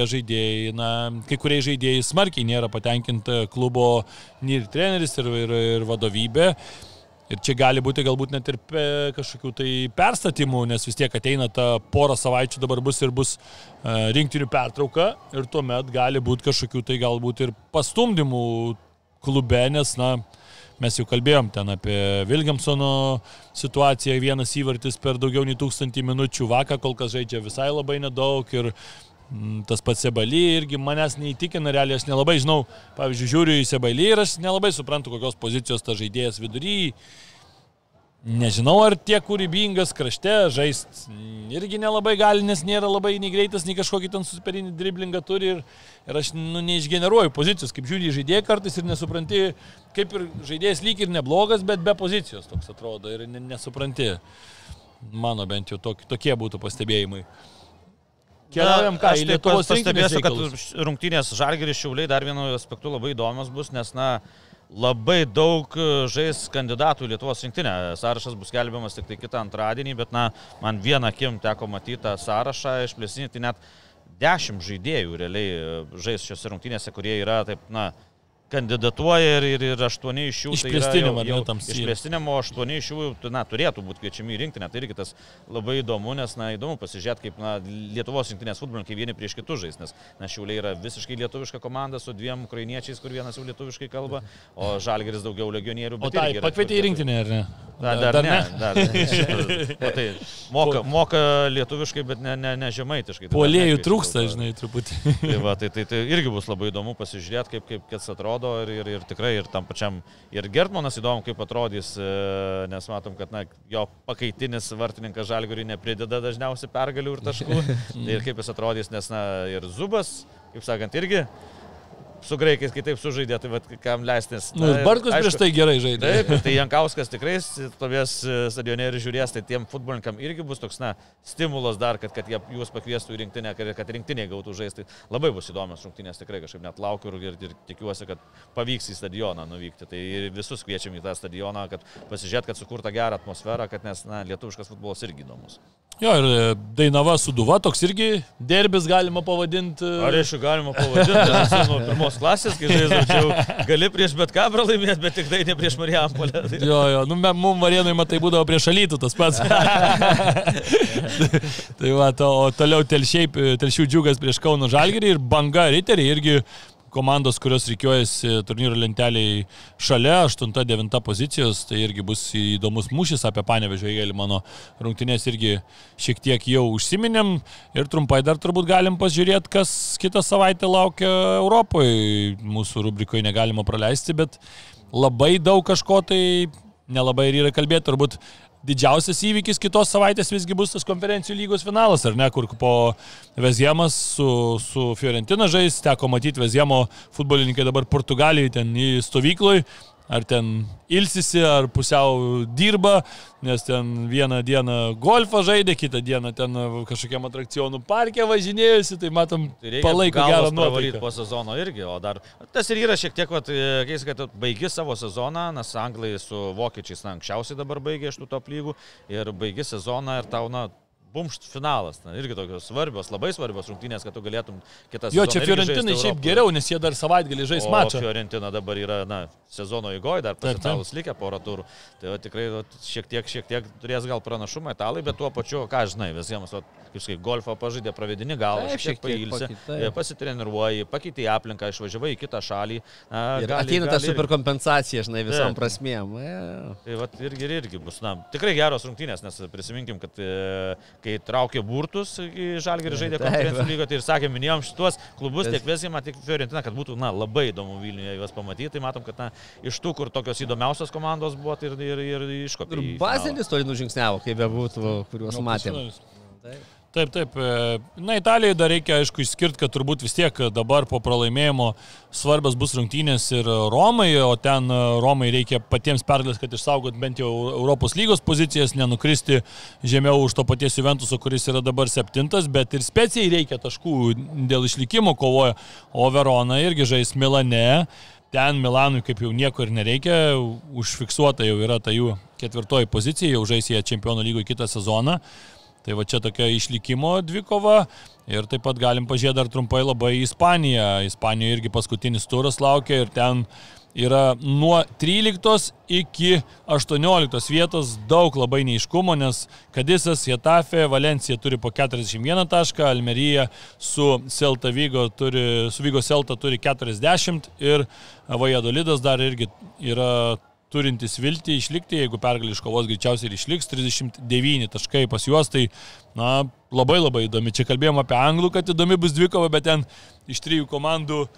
žaidėjai smarkiai nėra patenkinti klubo ir treneris, ir vadovybė. Ir čia gali būti galbūt net ir kažkokių tai perstatymų, nes vis tiek ateina ta porą savaičių dabar bus rinktinių pertrauka ir tuomet gali būti kažkokių tai galbūt ir pastumdymų klube, nes mes jau kalbėjom ten apie Williamsono situaciją, vienas įvartis per daugiau nei 1000 minučių, Vaka kol kas žaidžia visai labai nedaug ir tas pats Sebaly irgi manęs neįtikina, realiai aš nelabai žinau, pavyzdžiui, žiūriu į Sebaly ir aš nelabai suprantu, kokios pozicijos tas žaidėjas vidury. Nežinau, ar tiek kūrybingas krašte žaist irgi nelabai gali, nes nėra labai nei greitas, nei kažkokį ten superinį driblingą turi ir aš neišgeneruoju pozicijos, kaip žiūri į žaidėją kartais ir nesupranti, kaip ir žaidėjas lyg ir neblogas, bet be pozicijos toks atrodo ir nesupranti. Mano bent jau tokie būtų pastebėjimai. Keliaujam, ką, aš taip pastebėsiu, kad rungtynės Žalgiris Šiauliai dar vienu aspektu labai įdomios bus, nes labai daug žais kandidatų į Lietuvos rinktinę. Sąrašas bus skelbiamas tik tai kitą antradienį, bet man vieną akim teko matyti tą sąrašą išplėstinį, tai net 10 žaidėjų realiai žais šiose rungtynėse, kurie yra taip, kandidatuoja ir 8 iš jų išplėstiniam, išplėstiniam, o 8 iš jų turėtų būti kviečiami į rinktinę. Tai irgi tas labai įdomu, nes įdomu pasižiūrėti, kaip Lietuvos rinktinės futbolininkai vieni prieš kitus žais, nes Šiauliai yra visiškai lietuviška komanda su 2 ukrainiečiais, kur vienas jau lietuviškai kalba, o Žalgiris daugiau legionierių. O tai pakvietė į rinktinę, ar ne? Dar ne. Tai moka lietuviškai, bet ne žemaitiškai. Puolėjų trūksta, žinai, truputį. Tai irgi bus labai įdomu pasižiūrėti, kaip kas atrodo. Ir tikrai ir tam pačiam ir Gertmanas įdomu, kaip atrodys, nes matom, kad jo pakaitinis vartininkas Žalgiriui neprideda dažniausiai pergalių ir taškų. Ir kaip jis atrodys, nes ir Zubas, kaip sakant, irgi su graikais kitaip sužaidė, tai kam leistis. Ir Bartkus prieš tai gerai žaidė. Taip, tai Jankauskas tikrai stovės stadione ir žiūrės, tai tiem futbolininkam irgi bus toks stimulas dar, kad jie juos pakviestų į rinktinę, kad rinktiniai gautų žaisti. Labai bus įdomios rungtynės, tikrai kažkaip net laukiu ir tikiuosi, kad pavyks į stadioną nuvykti. Tai visus kviečiam į tą stadioną, kad pasižiūrėt, kad sukurta gerą atmosferą, kad nes lietuviškas futbolas irgi įdomus. Jo, ir Dainava Sūduva, toks irgi derbis galima pavadinti. Ar aišku, galima pavadinti, nuo pirmos klasės, kai žaidžiau, gali prieš bet ką pralaimėti, bet tik tai ne prieš Marijampolę. Jo, mums Marienui matai būdavo prieš Alytų tas pats. Tai va, o toliau Telšių Džiugas prieš Kauno Žalgirį ir Banga Riteriai irgi komandos, kurios reikiuojasi turnyro lenteliai šalia 8-9 pozicijos, tai irgi bus įdomus mūšis. Apie Panevėžio Jėlį mano rungtynės irgi šiek tiek jau užsiminėm ir trumpai dar turbūt galim pasižiūrėti, kas kitą savaitę laukia Europoje. Mūsų rubrikoje negalima praleisti, bet labai daug kažko tai nelabai ir yra kalbėti. Turbūt didžiausias įvykis kitos savaitės visgi bus tas konferencijų lygos finalas, ar ne, kur po Veziemas su Fiorentina žais, teko matyti Veziemo futbolininkai dabar Portugalijoje ten į stovykloj, ar ten ilsisi, ar pusiau dirba, nes ten vieną dieną golfą žaidė, kitą dieną ten kažkokiam atrakcionų parke važinėjusi, tai matom, palaiko gerą nuotaiką. Po sezono irgi, o dar tas ir yra šiek tiek, kad baigi savo sezoną, nes anglai su vokiečiais anksčiausiai dabar baigė iš tų top lygų ir baigi sezoną ir tau, bumšt finalas, irgi tokios svarbios, labai svarbios rungtynės, kad tu galėtum kitą sezoną. Jo, čia Fiorentinai šiaip geriau, nes jie dar savaitgalį žais mačą. O Fiorentina dabar yra, sezono įgoj, dar pasitalus likę porą turų. Tai tikrai šiek tiek turės gal pranašumą italai, bet tuo pačiu, ką žinai, visiems, kaip golfą pažaidė, pravedini galą, šiek tiek pailsi, pasitreniruoji, pakeitė aplinką, išvažiavai į kitą šalį. Ateina ta superkompensacija, žinai, visom prasmėm. Tai irgi bus, tikrai geros rungtynės, nes prisiminkim, kad kai traukė burtus, Žalgiris žaidė konferencijų lygą, tai ir sakė, minėjom šitos klubus, tiek Veziemą, tiek Fiorentina, kad būtų labai įdomu Vilniuje juos pamatyti. Tai matom, kad iš tų, kur tokios įdomiausios komandos buvo, tai ir iškopė. Ir Bazelis toli nužingsniavo, kaip bebūtų, kuriuos matėm. Taip. Italijai dar reikia, aišku, išskirti, kad turbūt vis tiek dabar po pralaimėjimo svarbios bus rungtynės ir Romai, o ten Romai reikia patiems pergalės, kad išsaugot bent jau Europos lygos pozicijas, nenukristi žemiau už to paties Juventuso, kuris yra dabar 7, bet ir specijai reikia taškų dėl išlikimo kovoja, o Verona irgi žais Milane. Ten Milanui kaip jau nieko ir nereikia, užfiksuota jau yra ta jų 4 pozicija, jau žais jie Čempionų lygoje kitą sezoną. Tai va čia tokia išlikimo dvikova ir taip pat galim pažiūrėti dar trumpai labai į Ispaniją. Ispanijoje irgi paskutinis turas laukia ir ten yra nuo 13 iki 18 vietos daug labai neiškumo, nes Kadisas, Getafe, Valencija turi po 41 tašką, Almerija su Vigo Celta turi 40 ir Valladolidas dar irgi yra turintis viltį išlikti, jeigu pergalį iškovos greičiausiai ir išliks, 39 taškai pas juos, tai labai įdomi. Čia kalbėjom apie anglų, kad įdomi bus dvikova, bet ten iš 3 komandų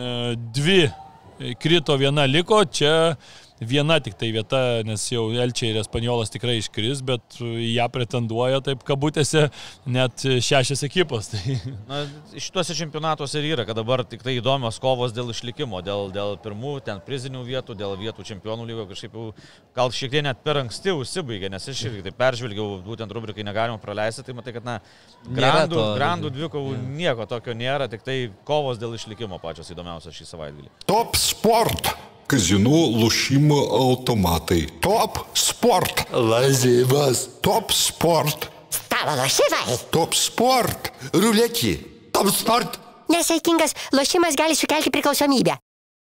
2 krito, 1 liko, čia viena tik tai vieta, nes jau Elčiai ir Espaniolas tikrai iškris, bet ją pretenduoja taip kabutėse net 6 ekipos. Tai... Šituose čempionatuose ir yra, kad dabar tik tai įdomios kovos dėl išlikimo, dėl pirmų ten prizinių vietų, dėl vietų čempionų lygo kažkaip jau gal šiek tiek net per anksti užsibaigė, nes aš irgi tai peržvelgiau, būtent rubrikai negalima praleisti, tai matai, kad grandų dvikovų nieko tokio nėra, tik tai kovos dėl išlikimo pačios įdomiausios šį savaitgalį. Top sport. Казино, лошимо, автоматы. Топ спорт. Лазивас. Топ спорт. Stalo lošimai. Топ спорт. Рулетки. Топ спорт. Nesaikingas lošimas gali sukelti priklausomybę.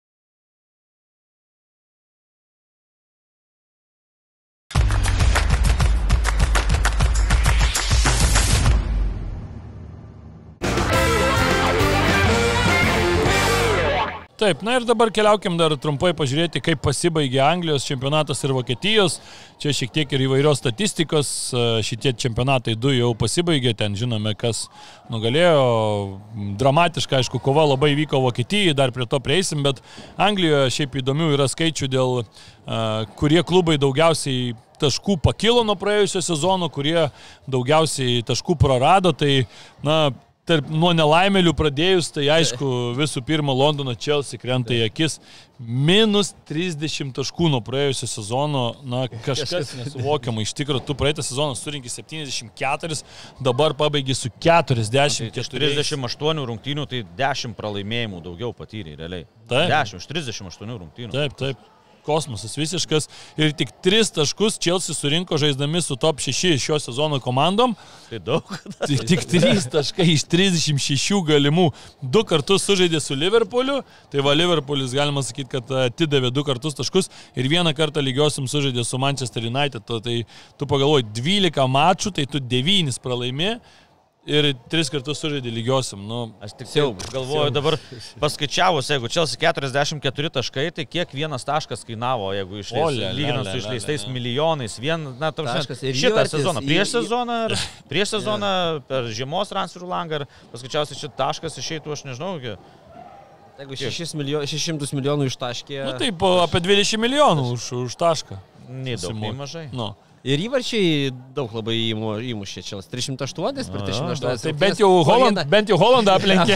Taip, ir dabar keliaukim dar trumpai pažiūrėti, kaip pasibaigė Anglijos čempionatas ir Vokietijos. Čia šiek tiek ir įvairios statistikos, šitie čempionatai 2 jau pasibaigė, ten žinome, kas nugalėjo. Dramatiška, aišku, kova labai vyko Vokietijai, dar prie to prieisim, bet Anglijoje šiaip įdomių yra skaičių dėl kurie klubai daugiausiai taškų pakilo nuo praėjusio sezono, kurie daugiausiai taškų prarado, tai, nuo nelaimėlių pradėjus, tai aišku, visų pirma, Londono Chelsea krenta į akis. Minus 30 taškų nuo praėjusio sezono, kažkas nesuvokiama. Iš tikrųjų, tu praeitą sezoną surinkį 74, dabar pabaigi su 40. 38 rungtynių, tai 10 pralaimėjimų daugiau patyrė, realiai. 10 iš 38 rungtynių. Taip. Kosmosas visiškas ir tik 3 taškus Chelsea surinko žaisdami su top 6 šio sezono komandom. Tai daug. Tik 3 taškai iš 36 galimų. 2 kartus sužaidė su Liverpooliu, tai Liverpoolis galima sakyti, kad atidavė 2 kartus taškus ir 1 kartą lygiosim sužaidė su Manchester United. Tai tu pagalvoji, 12 mačų, tai tu 9 pralaimė. Ir 3 kartus sužaidė lygiosim. Aš tik galvoju, dabar paskaičiavus, jeigu Chelsea 44 taškai, tai kiek vienas taškas kainavo, jeigu lyginant su išleistais milijonais. Šitą sezoną, prieš sezoną per žiemos transferų langą, ir paskaičiausiai šitą taškas išeitų, aš nežinau, jeigu 600 milijonų ištaškė... Taip, apie 20 milijonų už tašką. Nei daug, nei mažai. Ir įvarčiai daug labai įmušė Chelsea. 308 per 308. Tai bent jau Holandą aplenkė.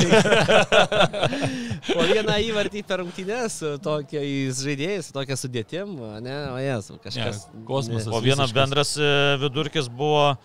Po vieną įvartį per rungtynes, tokiais žaidėjais, tokia sudėtim, kažkas... Kosmosas. O vienas bendras vidurkis buvo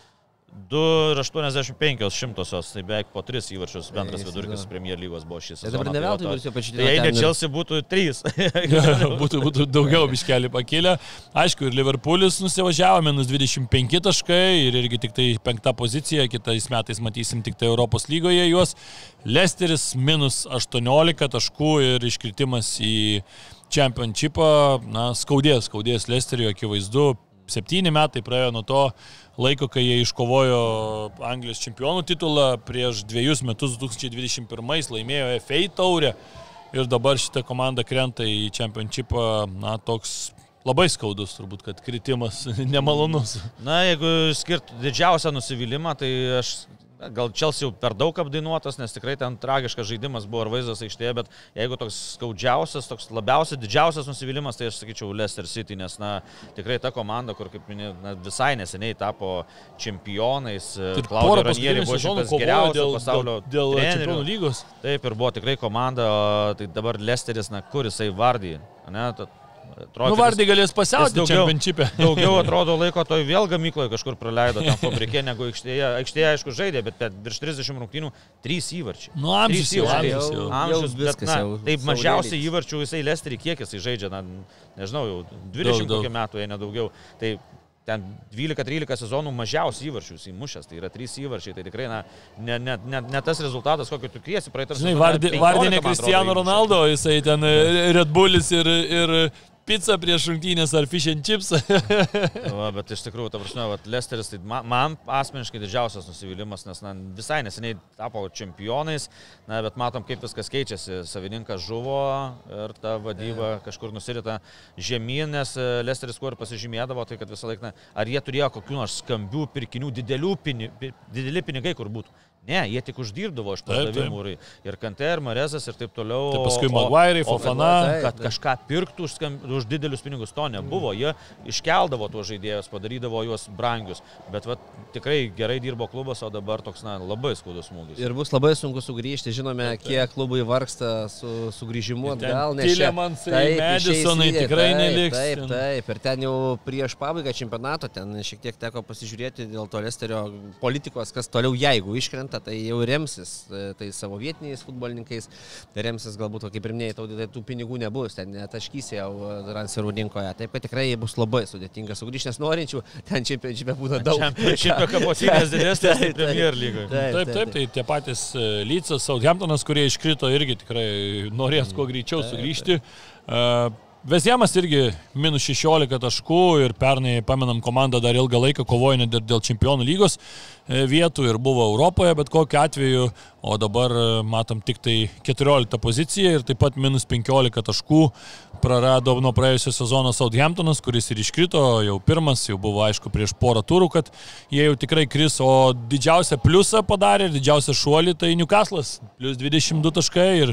2,85 šimtosios, tai beveik po 3 įvarčius bendras vidurkis Premier lygos buvo šį sezoną. Dabar ne veltui versijų pačiūtė. Tai jei ne Chelsea būtų 3. būtų daugiau biškelį pakilę. Aišku, ir Liverpoolis nusivažiavo, minus 25 taškai ir irgi tik tai 5 pozicija, kitais metais matysim tik tai Europos lygoje juos. Leicesteris minus 18 taškų ir iškritimas į Championshipą. Skaudės Leicesterio akivaizdu. 7 metai praėjo nuo to laiko, kai jie iškovojo Anglijos čempionų titulą, prieš 2 metus 2021 laimėjo FA taurę ir dabar šitą komandą krenta į Championshipą, toks labai skaudus turbūt, kad kritimas nemalonus. Jeigu skirtų didžiausią nusivylimą, tai aš gal Chelsea jau per daug apdainuotas, nes tikrai ten tragiškas žaidimas buvo ir vaizdas aikštėje, bet jeigu toks skaudžiausias, toks labiausiai didžiausias nusivylimas, tai aš sakyčiau Leicester City, nes tikrai ta komanda, kur kaip minėjau, visai neseniai tapo čempionais, Claudio Ranieri buvo šitas geriausias pasaulio dėl čempionų lygos. Taip, ir buvo tikrai komanda, tai dabar Leicesteris, kur jisai vardyje, Vardai galės pasiauti Championship'e. Daugiau atrodo laiko toj vėl gamykloje kažkur praleido ten fabrike negu aikštėje. Aikštėje aišku žaidė, bet virš 30 rungtynių 3 įvarčiai. Amžius jau. Taip mažiausiai įvarčių jisai Leicesterį kiek jisai žaidžia, nežinau, jau 20 metų, jei nedaugiau. Tai ten 12-13 sezonų mažiausiai įvarčius įmušęs, tai yra 3 įvarčiai, tai tikrai ne tas rezultatas, kokį tu kviesi praeitą sezoną. Vardinė Cristiano Ronaldo, jisai ten Red Bullis ir pizza prieš rungtynės ar fish and chips. Bet iš tikrųjų, ta prasme, Leicesteris, tai man asmeniškai didžiausias nusivylimas, nes visai neseniai tapo čempionais, bet matom, kaip viskas keičiasi. Savininkas žuvo ir ta vadyba kažkur nusirita žemyn, nes Leicesteris kuo ir pasižymėdavo, tai kad visą laiką, ar jie turėjo kokių nors skambių pirkinių, dideli pinigai, kur būtų. Ne, jie tik uždirbdavo iš pardavimų ir Kanté, ir Marezas ir taip toliau. Tai paskui Maguire, Fofana. Kad kažką pirktų už didelius pinigus, to nebuvo. Jie iškeldavo tuos žaidėjus, padarydavo juos brangius. Bet tikrai gerai dirbo klubas, o dabar toks labai skaudus smūgis. Ir bus labai sunku sugrįžti. Žinome, kiek klubai vargsta su sugrįžimu atgal. Tilemansai, Madisonai tikrai neliks. Taip. Ir ten jau prieš pabaigą čempionato, ten šiek tiek teko pasižiūrėti dėl to Leicesterio politikos, kas toliau, jeigu iškrenta, tai jau remsis tai savo vietiniais futbolininkais, remsis galbūt, kaip ir minėjai, tai tų pinigų nebus, ten netaškys jau transferų rinkoje, taip kad tikrai bus labai sudėtinga sugrįžti, nes norinčių ten čempionšipė būna daug. Čempionšipė kapotinės didesnės Premier lygoje. Taip, tai tie patys Leedsas, Southamptonas, kurie iškrito, irgi tikrai norės kuo greičiau sugrįžti. Vesjamas irgi minus 16 taškų ir pernai, pamenam, komanda dar ilgą laiką kovojo net dėl čempionų lygos vietų ir buvo Europoje, bet kokiu atveju, o dabar matom tik tai 14 poziciją ir taip pat minus 15 taškų prarado nuo praėjusio sezono Southamptonas, kuris ir iškrito, jau pirmas, jau buvo aišku prieš porą turų, kad jie jau tikrai kris, o didžiausią pliusą padarė ir didžiausią šuolį tai Newcastle'as, plus 22 taškai ir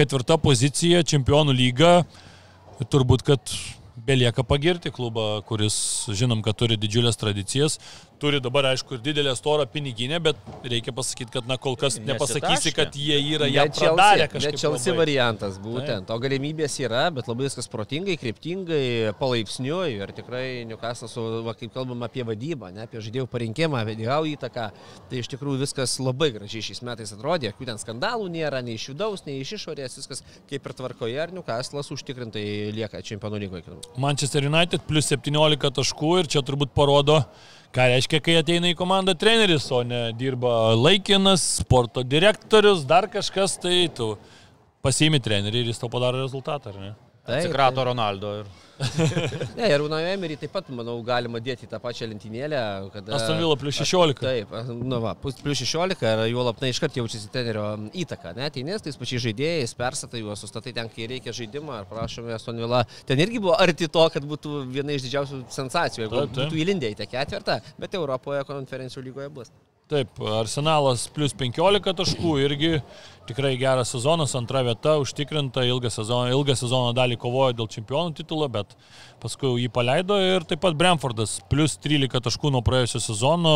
4 pozicija čempionų lyga. Turbūt, kad belieka pagirti klubą, kuris žinom, kad turi didžiulės tradicijas. Turi dabar, aišku, ir didelę storą piniginę, bet reikia pasakyti, kad kol kas nepasakysi, kad jie yra ją pradarę kažkaip. Bet Chelsea variantas būtent. O galimybės yra, bet labai viskas protingai, kryptingai, palaipsniui. Ir tikrai Newcastle'as, kaip kalbam apie vadybą, apie žaidėjų parinkimą, vedėjau įtaką, tai iš tikrųjų viskas labai gražiai šiais metais atrodė. Jokių ten skandalų nėra, nei iš vidaus, nei iš išorės, viskas kaip ir tvarkoje. Ir Newcastle'as užtikrintai lieka čempionų lygoje. Manchester United plus 17 taškų ir čia turbūt parodo, ką reiškia, kai ateina į komandą treneris, o ne dirba laikinas, sporto direktorius, dar kažkas, tai tu pasiimi trenerį ir jis tau padaro rezultatą, ar ne? Atsikrato Ronaldo ir... Ne, ir Unai Emery taip pat, manau, galima dėti tą pačią lentynėlę. Aston Villa plus 16. Taip, plus 16 ir juolab iškart jaučiasi trenerio įtaka. Ateinės tais pačiais žaidėjais, persatai juos, sustatai ten, kai reikia žaidimą, ar prašome Aston Villa. Ten irgi buvo arti to, kad būtų viena iš didžiausių sensacijų, jeigu būtų įlindę į tą ketvirtą, bet Europoje konferencijų lygoje bus. Taip, Arsenalas plus 15 taškų, irgi tikrai geras sezonas, antra vieta, užtikrinta, ilgą sezono dalį kovojo dėl čempionų titulo, bet paskui jį paleido ir taip pat Brentfordas plus 13 taškų nuo praėjusio sezono,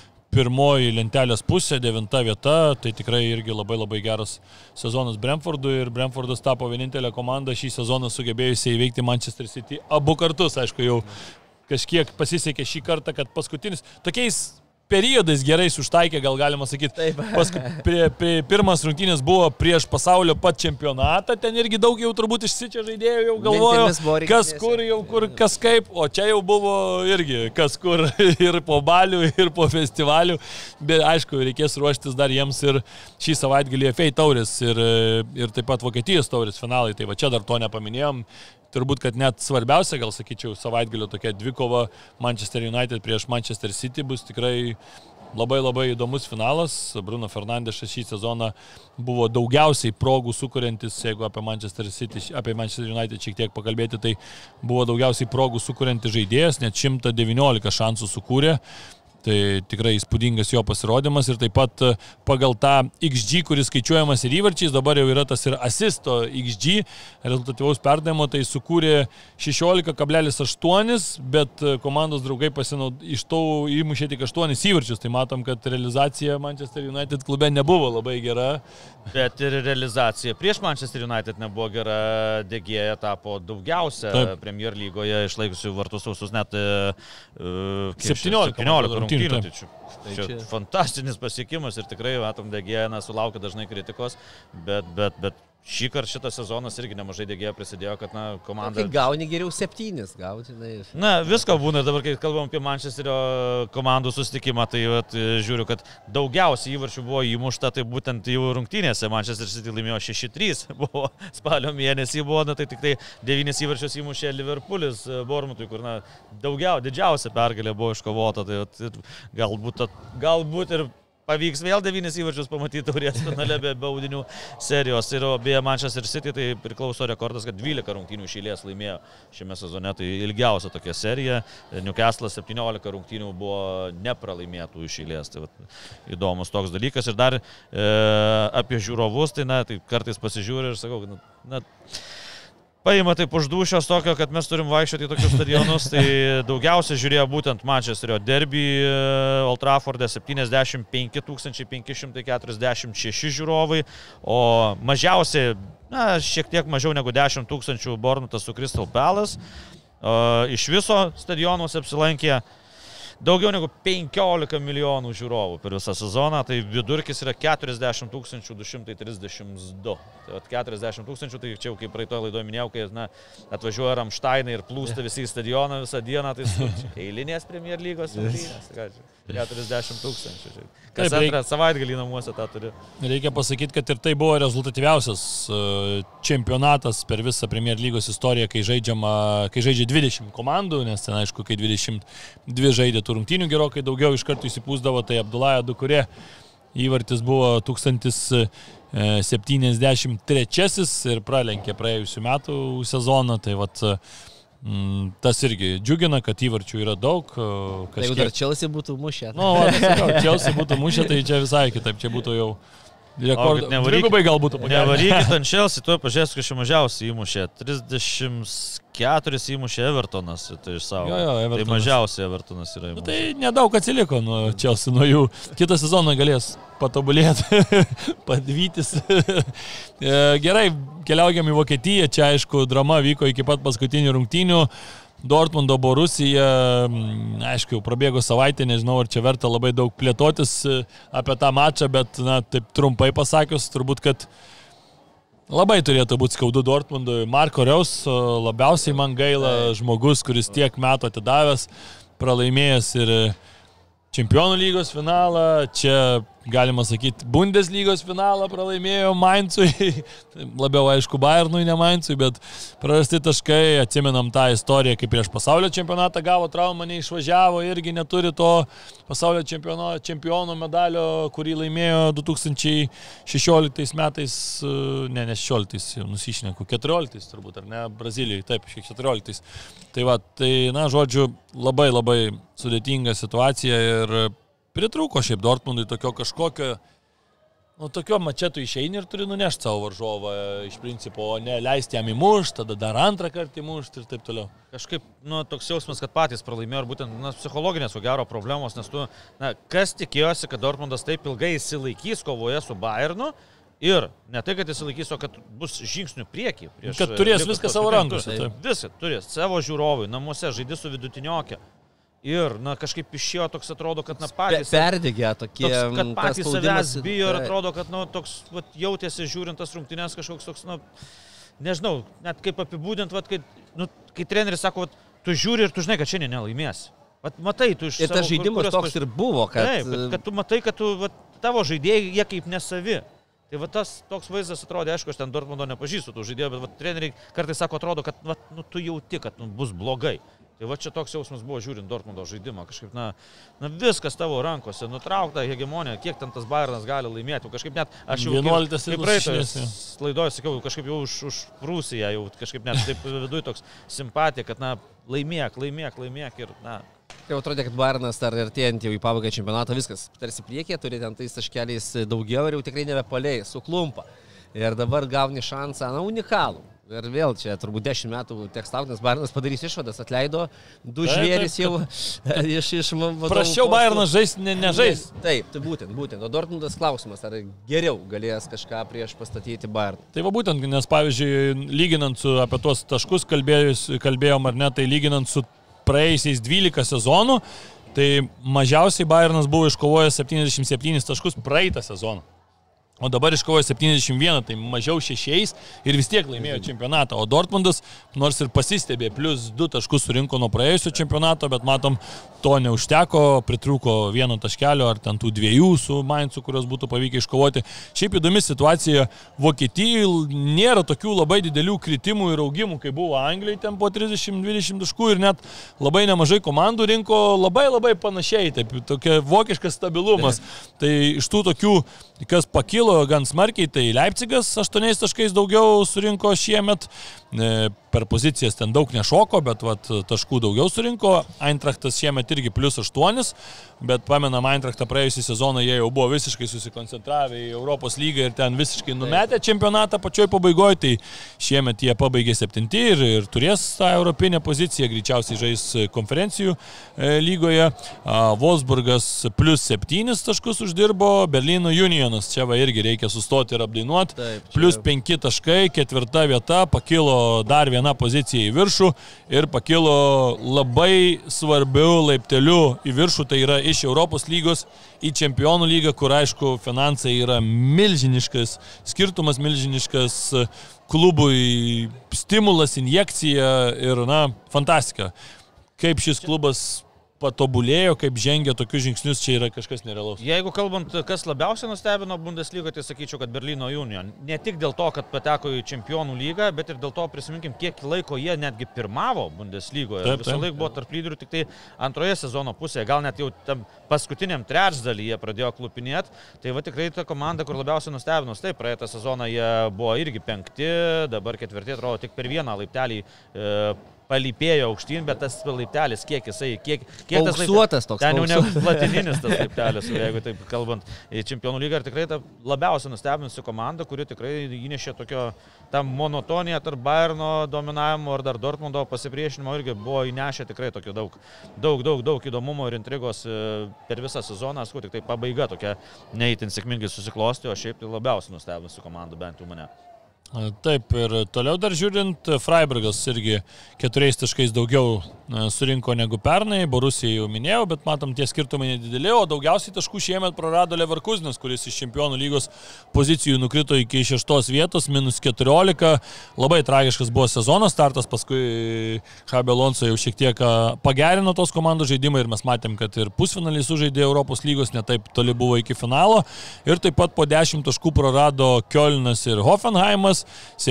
pirmoji lentelės pusė, 9 vieta, tai tikrai irgi labai geras sezonas Brentfordui ir Brentfordas tapo vienintelė komanda šį sezoną sugebėjusi įveikti Manchester City abu kartus, aišku, jau kažkiek pasisekė šį kartą, kad paskutinis tokiais periodais gerai užtaikė, gal galima sakyti. Pirmas rungtynės buvo prieš pasaulio pat čempionatą, ten irgi daug jau turbūt išsičia žaidėjų, jau galvojo, kas kur, jau kur, kas kaip, o čia jau buvo irgi kas kur ir po balių, ir po festivalių, bet aišku, reikės ruoštis dar jiems ir šį savaitgalį FA taurės ir taip pat Vokietijos taurės finalai, tai va čia dar to nepaminėjom. Turbūt, kad net svarbiausia, gal sakyčiau, savaitgalio tokia dvikova Manchester United prieš Manchester City bus tikrai labai įdomus finalas. Bruno Fernandešas šį sezoną buvo daugiausiai progų sukuriantis, jeigu apie Manchester United šiek tiek pakalbėti, tai buvo daugiausiai progų sukuriantis žaidėjas, net 119 šansų sukūrė. Tai tikrai įspūdingas jo pasirodymas ir taip pat pagal tą XG, kuris skaičiuojamas ir įvarčiais, dabar jau yra tas ir asisto XG, rezultatyvaus perdavimo, tai sukūrė 16,8, bet komandos draugai iš to įmušė tik 8 įvarčius, tai matom, kad realizacija Manchester United klube nebuvo labai gera. Bet ir realizacija prieš Manchester United nebuvo gera, De Gea tapo daugiausia Premier lygoje išlaikusių vartus sausus net 17 rungtynių. Čia fantastinis pasiekimas ir tikrai, matom, De Gea sulaukia dažnai kritikos, bet šį kartą šitas sezonas irgi nemažai dėgėjo prisidėjo, kad komanda... Kai gauni geriau 7, gauti. Visko būna dabar, kai kalbam apie Mančesterio komandų susitikimą, tai žiūriu, kad daugiausiai įvarčių buvo įmušta, tai būtent jų rungtynėse Manchester City laimėjo 6-3, buvo spalio mėnesį buvo, tai tik tai 9 įvarčius įmušė Liverpoolis Bournemouthui, kur didžiausia pergalė buvo iškovota, tai galbūt ir pavyks vėl 9 įvarčius pamatyti taurės finale be baudinių serijos. Ir beje, Manchester City tai priklauso rekordas, kad 12 rungtynių iš eilės laimėjo šiame sezone. Tai ilgiausia tokia serija. Newcastle'as 17 rungtynių buvo nepralaimėtų iš eilės. Tai įdomus toks dalykas. Ir dar apie žiūrovus, tai kartais pasižiūriu ir sakau, paima taip už dūšios tokio, kad mes turim vaikščioti į tokius stadionus, tai daugiausia žiūrėjo būtent Manchesterio derbį Old Trafforde 75 546 žiūrovai, o mažiausiai, šiek tiek mažiau negu 10 000 Bournemouthas su Crystal Palace. Iš viso stadionuose apsilankė daugiau negu 15 milijonų žiūrovų per visą sezoną, tai vidurkis yra 40 232. Tai 40 000, tai čia jau kaip praeitoje laidoje minėjau, kai atvažiuoja Ramšteinai ir plūsta visi į stadioną visą dieną, tai eilinės Premier lygos rungtynės. 40 000. Kas antrą savaitgalį namuose tą turi. Reikia pasakyti, kad ir tai buvo rezultatyviausias čempionatas per visą Premier lygos istoriją, kai žaidžia 20 komandų, nes ten aišku, kai 22 žaidė tų rungtynių gerokai daugiau iš kartų įsipūsdavo, tai Abdulaja Dukurė įvartis buvo 1073 ir pralenkė praėjusių metų sezoną, tai tas irgi džiugina, kad įvarčių yra daug. Jeigu dar Chelsea būtų mušę. Chelsea būtų mušę, tai čia visai kitaip, čia būtų jau dvigubai gal būtų pagelbėti. Nevarykit ant Chelsea, tuo pažiūrėsiu, kad čia mažiausiai įmušė. 34 įmušė Evertonas, tai iš savo. Tai mažiausiai Evertonas yra įmušė. Tai nedaug atsiliko nuo Chelsea, nuo jų. Kitą sezoną galės patobulėti, padvytis. Gerai, keliaujam į Vokietiją. Čia aišku, drama vyko iki pat paskutinių rungtynių. Dortmundo Borusija, aišku, jau prabėgo savaitę, nežinau, ar čia verta labai daug plėtotis apie tą mačą, bet, taip trumpai pasakius, turbūt, kad labai turėtų būti skaudu Dortmundui. Marko Reus labiausiai man gaila, žmogus, kuris tiek metų atidavęs, pralaimėjęs ir Čempionų lygos finalą, čia galima sakyti Bundeslygos finalą pralaimėjo Mainzui, labiau aišku Bayernui, ne Mainzui, bet prarasti taškai, atsimenam tą istoriją, kaip prieš pasaulio čempionatą gavo traumą, neišvažiavo, irgi neturi to pasaulio čempiono medalio, kurį laimėjo 2016 metais, ne 16, nusišneku, 14 turbūt, ar ne, Brazilijai, taip, 14. Tai žodžiu, labai sudėtinga situacija ir pritrūko šiaip Dortmundui tokio kažkokio, tokio mačetų išeini ir turi nunešti savo varžovą iš principo, o ne leisti jam įmušti, tada dar antrą kartą įmušti ir taip toliau. Kažkaip, toks jausmas, kad patys pralaimėjo ir būtent, psichologinės, ko gero, problemos, nes kas tikėjosi, kad Dortmundas taip ilgai įsilaikys kovoje su Bayernu ir ne tai, kad įsilaikys, o kad bus žingsnių priekį. Kad turės viską savo rankose. Viską turės, savo žiūrovui, namuose, žaidė su vidutiniokė. Ir, kažkaip išėjo toks atrodo, kad, patys... Perdegė tokie... Kad patys savęs bijo ir atrodo, kad, toks, jautėsi žiūrint tas rungtynes kažkoks toks, nežinau, net kaip apibūdint, kai treneris sako, tu žiūri ir tu žinai, kad šiandien nelaimėsi. Matai, tu iš... Ir tas žaidimas toks ir buvo, kad... Taip, kad tu matai, kad tavo žaidėjai, jie kaip nesavi. Tai tas toks vaizdas atrodė, aišku, aš ten Dortmundo nepažįstu tų žaidėjų, bet treneriai kartais sako, atrodo, kad tu jauti, kad bus blogai. Tai čia toks jausmas buvo žiūrint Dortmundo žaidimą, kažkaip, viskas tavo rankose, nutraukta hegemonija, kiek ten tas Bayernas gali laimėti, kažkaip net, aš jau kaip praeitoje laidoje sakiau, kažkaip jau už Prūsiją, jau kažkaip net taip viduj toks simpatija, kad, laimėk ir, Tai atrodė, kad Bayernas dar artėjant jau į pabaigą čempionatą, viskas tarsi priekė, turi ten tais taškeliais daugiau ir jau tikrai nebepaliai, suklumpa. Ir dabar gauni šansą, unikalų. Ir vėl čia turbūt 10 metų teks laukti, nes Bayernas padarys išvadas, atleido 2 žvėris jau iš prašiau Bayernas žaisti, nežais. Taip, tai būtent. O Dortmundas klausimas, ar geriau galės kažką prieš pastatyti Bayerną. Tai būtent, nes pavyzdžiui, lyginant su apie tuos taškus kalbėjom ar ne, tai lyginant su praėjusiais 12 sezonų, tai mažiausiai Bayernas buvo iškovojęs 77 taškus praeitą sezoną. O dabar iškovojo 71, tai mažiau 6 ir vis tiek laimėjo čempionatą. O Dortmundas, nors ir pasistebė, plus 2 taškus surinko nuo praėjusio čempionato, bet matom, to neužteko, pritrūko 1 taškelio ar ten tų 2 su Mainzu, kurios būtų pavykę iškovoti. Šiaip įdomi situacija, Vokietijoje nėra tokių labai didelių kritimų ir augimų, kai buvo Anglijai ten po 30-20 taškų ir net labai nemažai komandų rinko labai panašiai, taip, tokia vokiškas stabilumas. Tai iš tų tokių, kas pakilo gan smarkiai, tai Leipzigas 8 taškais daugiau surinko šiemet, per pozicijas ten daug nešoko, bet taškų daugiau surinko, Eintrachtas šiemet irgi plus 8, bet pamenam Eintrachtą praėjusį sezoną, jie jau buvo visiškai susikoncentravę į Europos lygą ir ten visiškai numetę čempionatą pačioj pabaigoje, tai šiemet jie pabaigė 7 ir turės tą europinę poziciją, greičiausiai žais konferencijų lygoje. Wolfsburgas plus 7 taškus uždirbo, Berlyno Unionas, čia va irgi reikia sustoti ir apdainuoti, plus 5 taškai, 4 vieta, pakilo dar viena pozicija į viršų ir pakilo labai svarbiu laipteliu į viršų, tai yra iš Europos lygos į Čempionų lygą, kur aišku finansai yra milžiniškas, skirtumas milžiniškas, klubui stimulas, injekcija ir fantastika. Kaip šis klubas patobulėjo, kaip žengia tokius žingsnius, čia yra kažkas nerealaus. Jeigu kalbant, kas labiausiai nustebino Bundeslygoje, tai sakyčiau, kad Berlyno Union. Ne tik dėl to, kad pateko į Čempionų lygą, bet ir dėl to, prisiminkim, kiek laiko jie netgi pirmavo Bundeslygoje. Visą laiką buvo tarp lyderių, tik tai antroje sezono pusėje, gal net jau tam paskutiniam trečdalį jie pradėjo klupinėti. Tai va tikrai ta komanda, kur labiausiai nustebinus. Taip, praeitą sezoną jie buvo irgi 5, dabar 4, atrodo, tik per vieną laiptelį palypėjo aukštyn, bet tas laiptelis, kiek tas auksuotas toks. Ten jau ne platininis tas laiptelis, jeigu taip kalbant į Čempionų lygą, ir tikrai ta labiausiai nustebinusi komanda, kuri tikrai įnešė tokio tam monotoniją tarp Bayerno dominavimo ar dar Dortmundo pasipriešinimo, irgi buvo įnešę tikrai tokio daug įdomumo ir intrigos per visą sezoną, tik tai pabaiga tokia neįtin sėkmingai susiklosti, o šiaip tai labiausiai nustebinusi komanda, bent jau mane. Taip, ir toliau dar žiūrint, Freiburgas irgi 4 taškais daugiau surinko negu pernai, Borusija jau minėjau, bet matom tie skirtumai nedideli, o daugiausiai taškų šiemet prarado Leverkusenas, kuris iš Čempionų lygos pozicijų nukrito iki 6 vietos, -14, labai tragiškas buvo sezonas startas, paskui Xabi Alonso jau šiek tiek pagerino tos komandos žaidimą ir mes matėm, kad ir pusfinalį sužaidė Europos lygos, netaip toli buvo iki finalo, ir taip pat po 10 taškų prarado Kiolinas ir Hoffenheimas,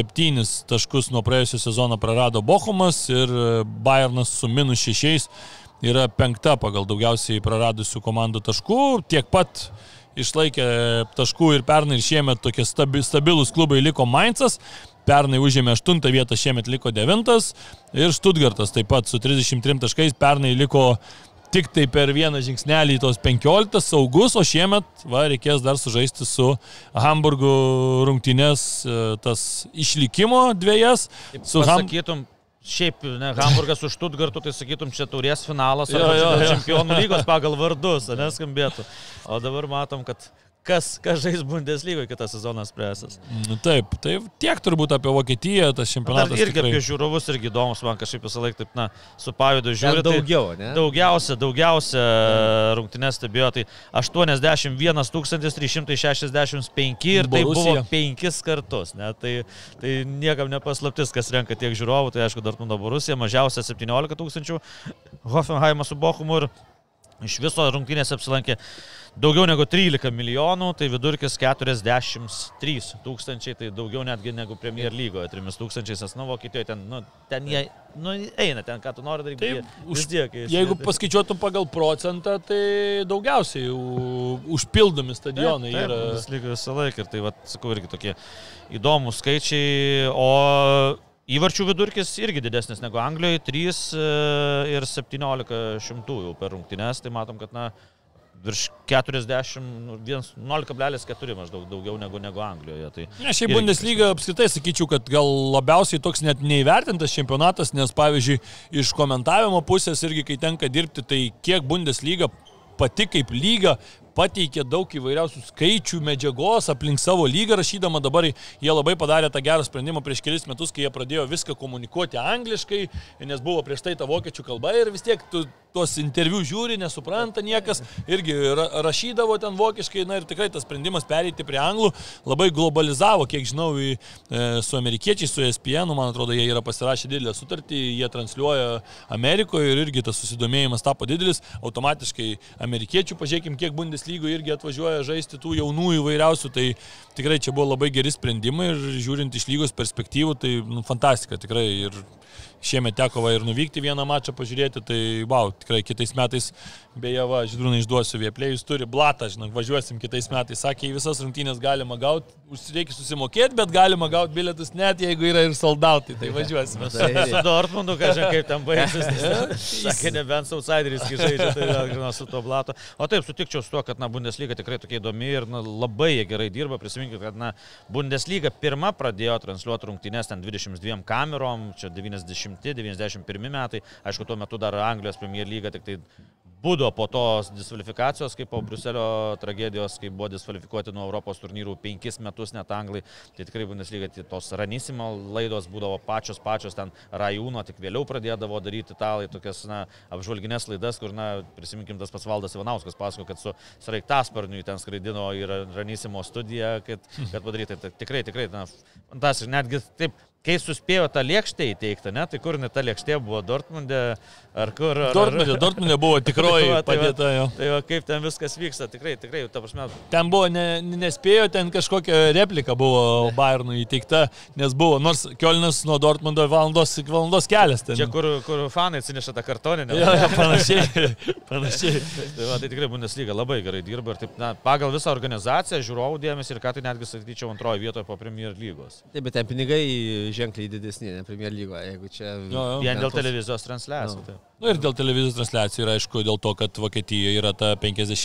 7 taškus nuo praėjusio sezono prarado Bochumas ir Bayernas su -6 yra 5 pagal daugiausiai praradusių komandų taškų. Tiek pat išlaikė taškų ir pernai ir šiemet tokie stabilūs klubai liko Mainzas, pernai užėmė 8 vietą, šiemet liko 9 ir Stuttgartas taip pat su 33 taškais, pernai liko tik tai per vieną žingsnelį į tos 15 saugus, o šiemet reikės dar sužaisti su Hamburgu rungtynės tas išlikimo 2. Pasakytum, šiaip Hamburgas su Stuttgartu, tai sakytum, čia taurės finalas ar Čempionų lygos pagal vardus, neskambėtų. O dabar matom, kad kas žais Bundeslygoje kitą sezoną spręsis. Taip, tai tiek turbūt apie Vokietiją, tas čempionatas. Ir irgi apie žiūrovus irgi įdomus, man kažkaip visą laiką taip, su pavydu žiūri. Daugiau, ne? Daugiausia rungtynės stebėjo, tai 81 365 ir tai buvo 5 kartus. Ne? Tai niekam nepaslaptis, kas renka tiek žiūrovų, tai aišku, Dortmundo Borusija, mažiausia 17 000, Hoffenheimas su Bochumu ir iš viso rungtynės apsilankė daugiau negu 13 milijonų, tai vidurkis 43 000, tai daugiau netgi negu Premier lygoje, 3 000, nes Vokietijoje ten jie eina, ten ką tu nori daryti. Tai jeigu paskaičiuotum pagal procentą, tai daugiausiai užpildomi stadionai yra. Bundeslyga visą laiką, ir tai, sakau, irgi tokie įdomus skaičiai, o įvarčių vidurkis irgi didesnis negu Anglijoje, 3 ir 17 šimtųjų per rungtynes, tai matom, kad virš 40, 0,4 maždaug daugiau negu Anglijoje. Tai šiaip Bundeslyga apskritai sakyčiau, kad gal labiausiai toks net neįvertintas čempionatas, nes pavyzdžiui, iš komentavimo pusės irgi kai tenka dirbti, tai kiek Bundeslyga pati kaip lyga pateikė daug įvairiausių skaičių, medžiagos aplink savo lygą rašydama. Dabar jie labai padarė tą gerą sprendimą prieš kelis metus, kai jie pradėjo viską komunikuoti angliškai, nes buvo prieš tai ta vokiečių kalba ir vis tiek tuos interviu žiūri, nesupranta niekas, irgi rašydavo ten vokiškai, na ir tikrai tas sprendimas pereiti prie anglų labai globalizavo, kiek žinau, su amerikiečiais, su ESPN, man atrodo, jie yra pasirašę didelę sutartį, jie transliuoja Amerikoje ir irgi tas susidomėjimas tapo didelis, automatiškai amerikiečių, pažiūrėkim, kiek Bundeslygoje irgi atvažiuoja žaisti tų jaunų įvairiausių, tai tikrai čia buvo labai geri sprendimai ir žiūrint iš lygos perspektyvų, tai fantastika tikrai ir šiemet teko ir nuvykti vieną mačą pažiūrėti, tai wow, tikrai kitais metais, beje, va, Žydrūnai išduosiu, Vieplėjus turi blatą, žinok, važiuosim kitais metais, sakė, į visas rungtynės galima gauti, reikia susimokėti, bet galima gauti bilietus net, jeigu yra ir soldautai, tai važiuosime. Su Dortmundu, kažkaip kaip ten baigsis, sakė, nebent outsideris, kai žaidžia, tai vėl su to blato. O taip, sutikčiau su to, kad Bundesliga tikrai tokia įdomi ir labai gerai dirba, prisiminkit, kad Bundesliga pirma pradėjo transliuoti rungtynės ten 22 kamerom, čia 90-91 metai, aišku, tuo metu dar Anglijos Premier Lyga tik tai būdo po tos diskvalifikacijos, kaip po Briuselio tragedijos, kai buvo diskvalifikuoti nuo Europos turnyrų 5 metus net anglai, tai tikrai Bundesliga tos Ranissimo laidos būdavo pačios, ten Rajūno, tik vėliau pradėdavo daryti italai tokias apžvalginės laidas, kur, prisiminkim, tas pats Valdas Ivanauskas pasako, kad su Sraigtasparniu ten skraidino į Ranissimo studiją, kad padaryti. Tai tikrai, fantastiškai, netgi taip. Kai suspėjo tą lėkštę įteikti, tai kur ne ta lėkštė buvo Dortmunde, ar kur? Dortmunde buvo tikroji padėta jo. Tai kaip ten viskas vyksta, tikrai, ta prasme. Ten buvo, nespėjo, ten kažkokia replika buvo Bayernui įteikta, nes buvo, nors Kiolinas nuo Dortmundo valandos kelias. Ten. Čia kur fanai atsineša tą kartoninę. Ja, panašiai. Tai tikrai Bundesliga labai gerai dirba ir taip, pagal visą organizaciją, žiūrovų dėmesį ir ką tai netgi sakyčiau antroje vietoje po Premier lygos. Taip, bet ten pinigai ženkliai didesnė, ne Premier lygoje, jeigu čia... Vien dėl televizijos transliacijų. Ir dėl televizijos transliacijų ir aišku dėl to, kad Vokietijoje yra ta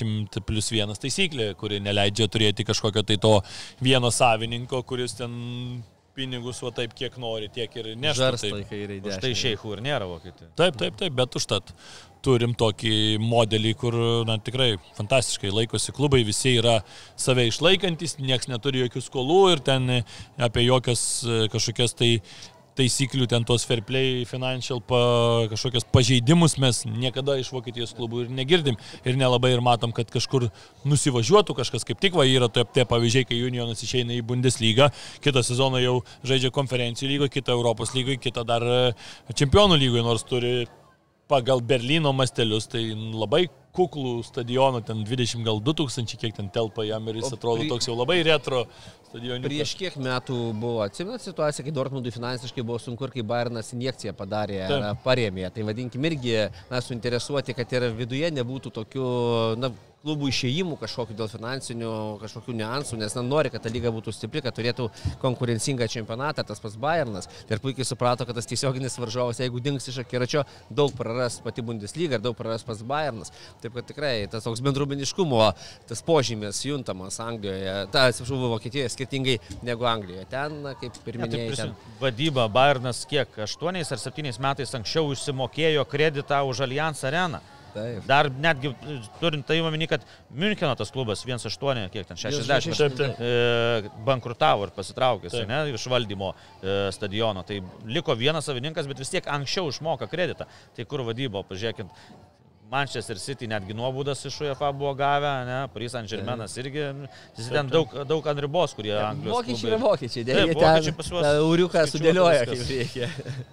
50+1 taisyklė, kuri neleidžia turėti kažkokio tai to vieno savininko, kuris ten pinigus va taip kiek nori, tiek ir nešta. Už tai šeichų ir nėra Vokietijoje. Taip, bet užtat turim tokį modelį, kur tikrai fantastiškai laikosi klubai, visi yra save išlaikantis, nieks neturi jokių skolų ir ten apie jokias kažkokias taisyklių, ten tos fair play, financial kažkokias pažeidimus mes niekada iš Vokietijos klubų ir negirdim ir nelabai ir matom, kad kažkur nusivažiuotų kažkas, kaip tik yra tie pavyzdžiai, kai Unionas išeina į Bundesliga, kitą sezoną jau žaidžia konferencijų lygoje, kitą Europos lygoje, kitą dar čempionų lygoje, nors turi pagal Berlyno mastelius, tai labai kuklų stadioną, ten 22 tūkstančiai, kiek ten telpa jam ir jis atrodo toks jau labai retro stadioniukas. Prieš kiek metų buvo, atsimenat situaciją, kai Dortmundui finansiškai buvo sunku ir kai Bayernas injekciją padarė, parėmė. Tai vadinkim irgi, suinteresuoti, kad ir viduje nebūtų tokių, klubų išėjimų kažkokių dėl finansinių kažkokių niuansų, nes nori, kad ta lyga būtų stipri, kad turėtų konkurencingą čempionatą, tas pats Bayernas. Ir puikiai suprato, kad tas tiesioginis varžovas, jeigu dings iš akiračio, daug praras pati Bundesliga ir daug praras pats Bayernas. Taip kad tikrai tas toks bendruomeniškumo, tas požymės juntamas Anglijoje, atsiprašau, Vokietijoje skirtingai negu Anglijoje. Ten, kaip ir minėjai, vadyba Bayernas kiek 8 ar 7 metais anksčiau išsimokėjo kreditą už Allianz areną. Taip. Dar netgi turint tai omeny, kad Müncheno tas klubas 1,8, kiek ten 60 bankrutavo ir pasitraukėsi iš valdymo stadiono. Tai liko vienas savininkas, bet vis tiek anksčiau išmoka kreditą. Tai kur vadyba, pažiūrėkit, Manchester City netgi nuobaudas iš UEFA buvo gavę, Paris Saint-Germainas irgi, jis ten daug ant ribos, kurie Anglijos klubai. Vokiečiai, dėja, ten uriuką sudėlioja kaip reikia.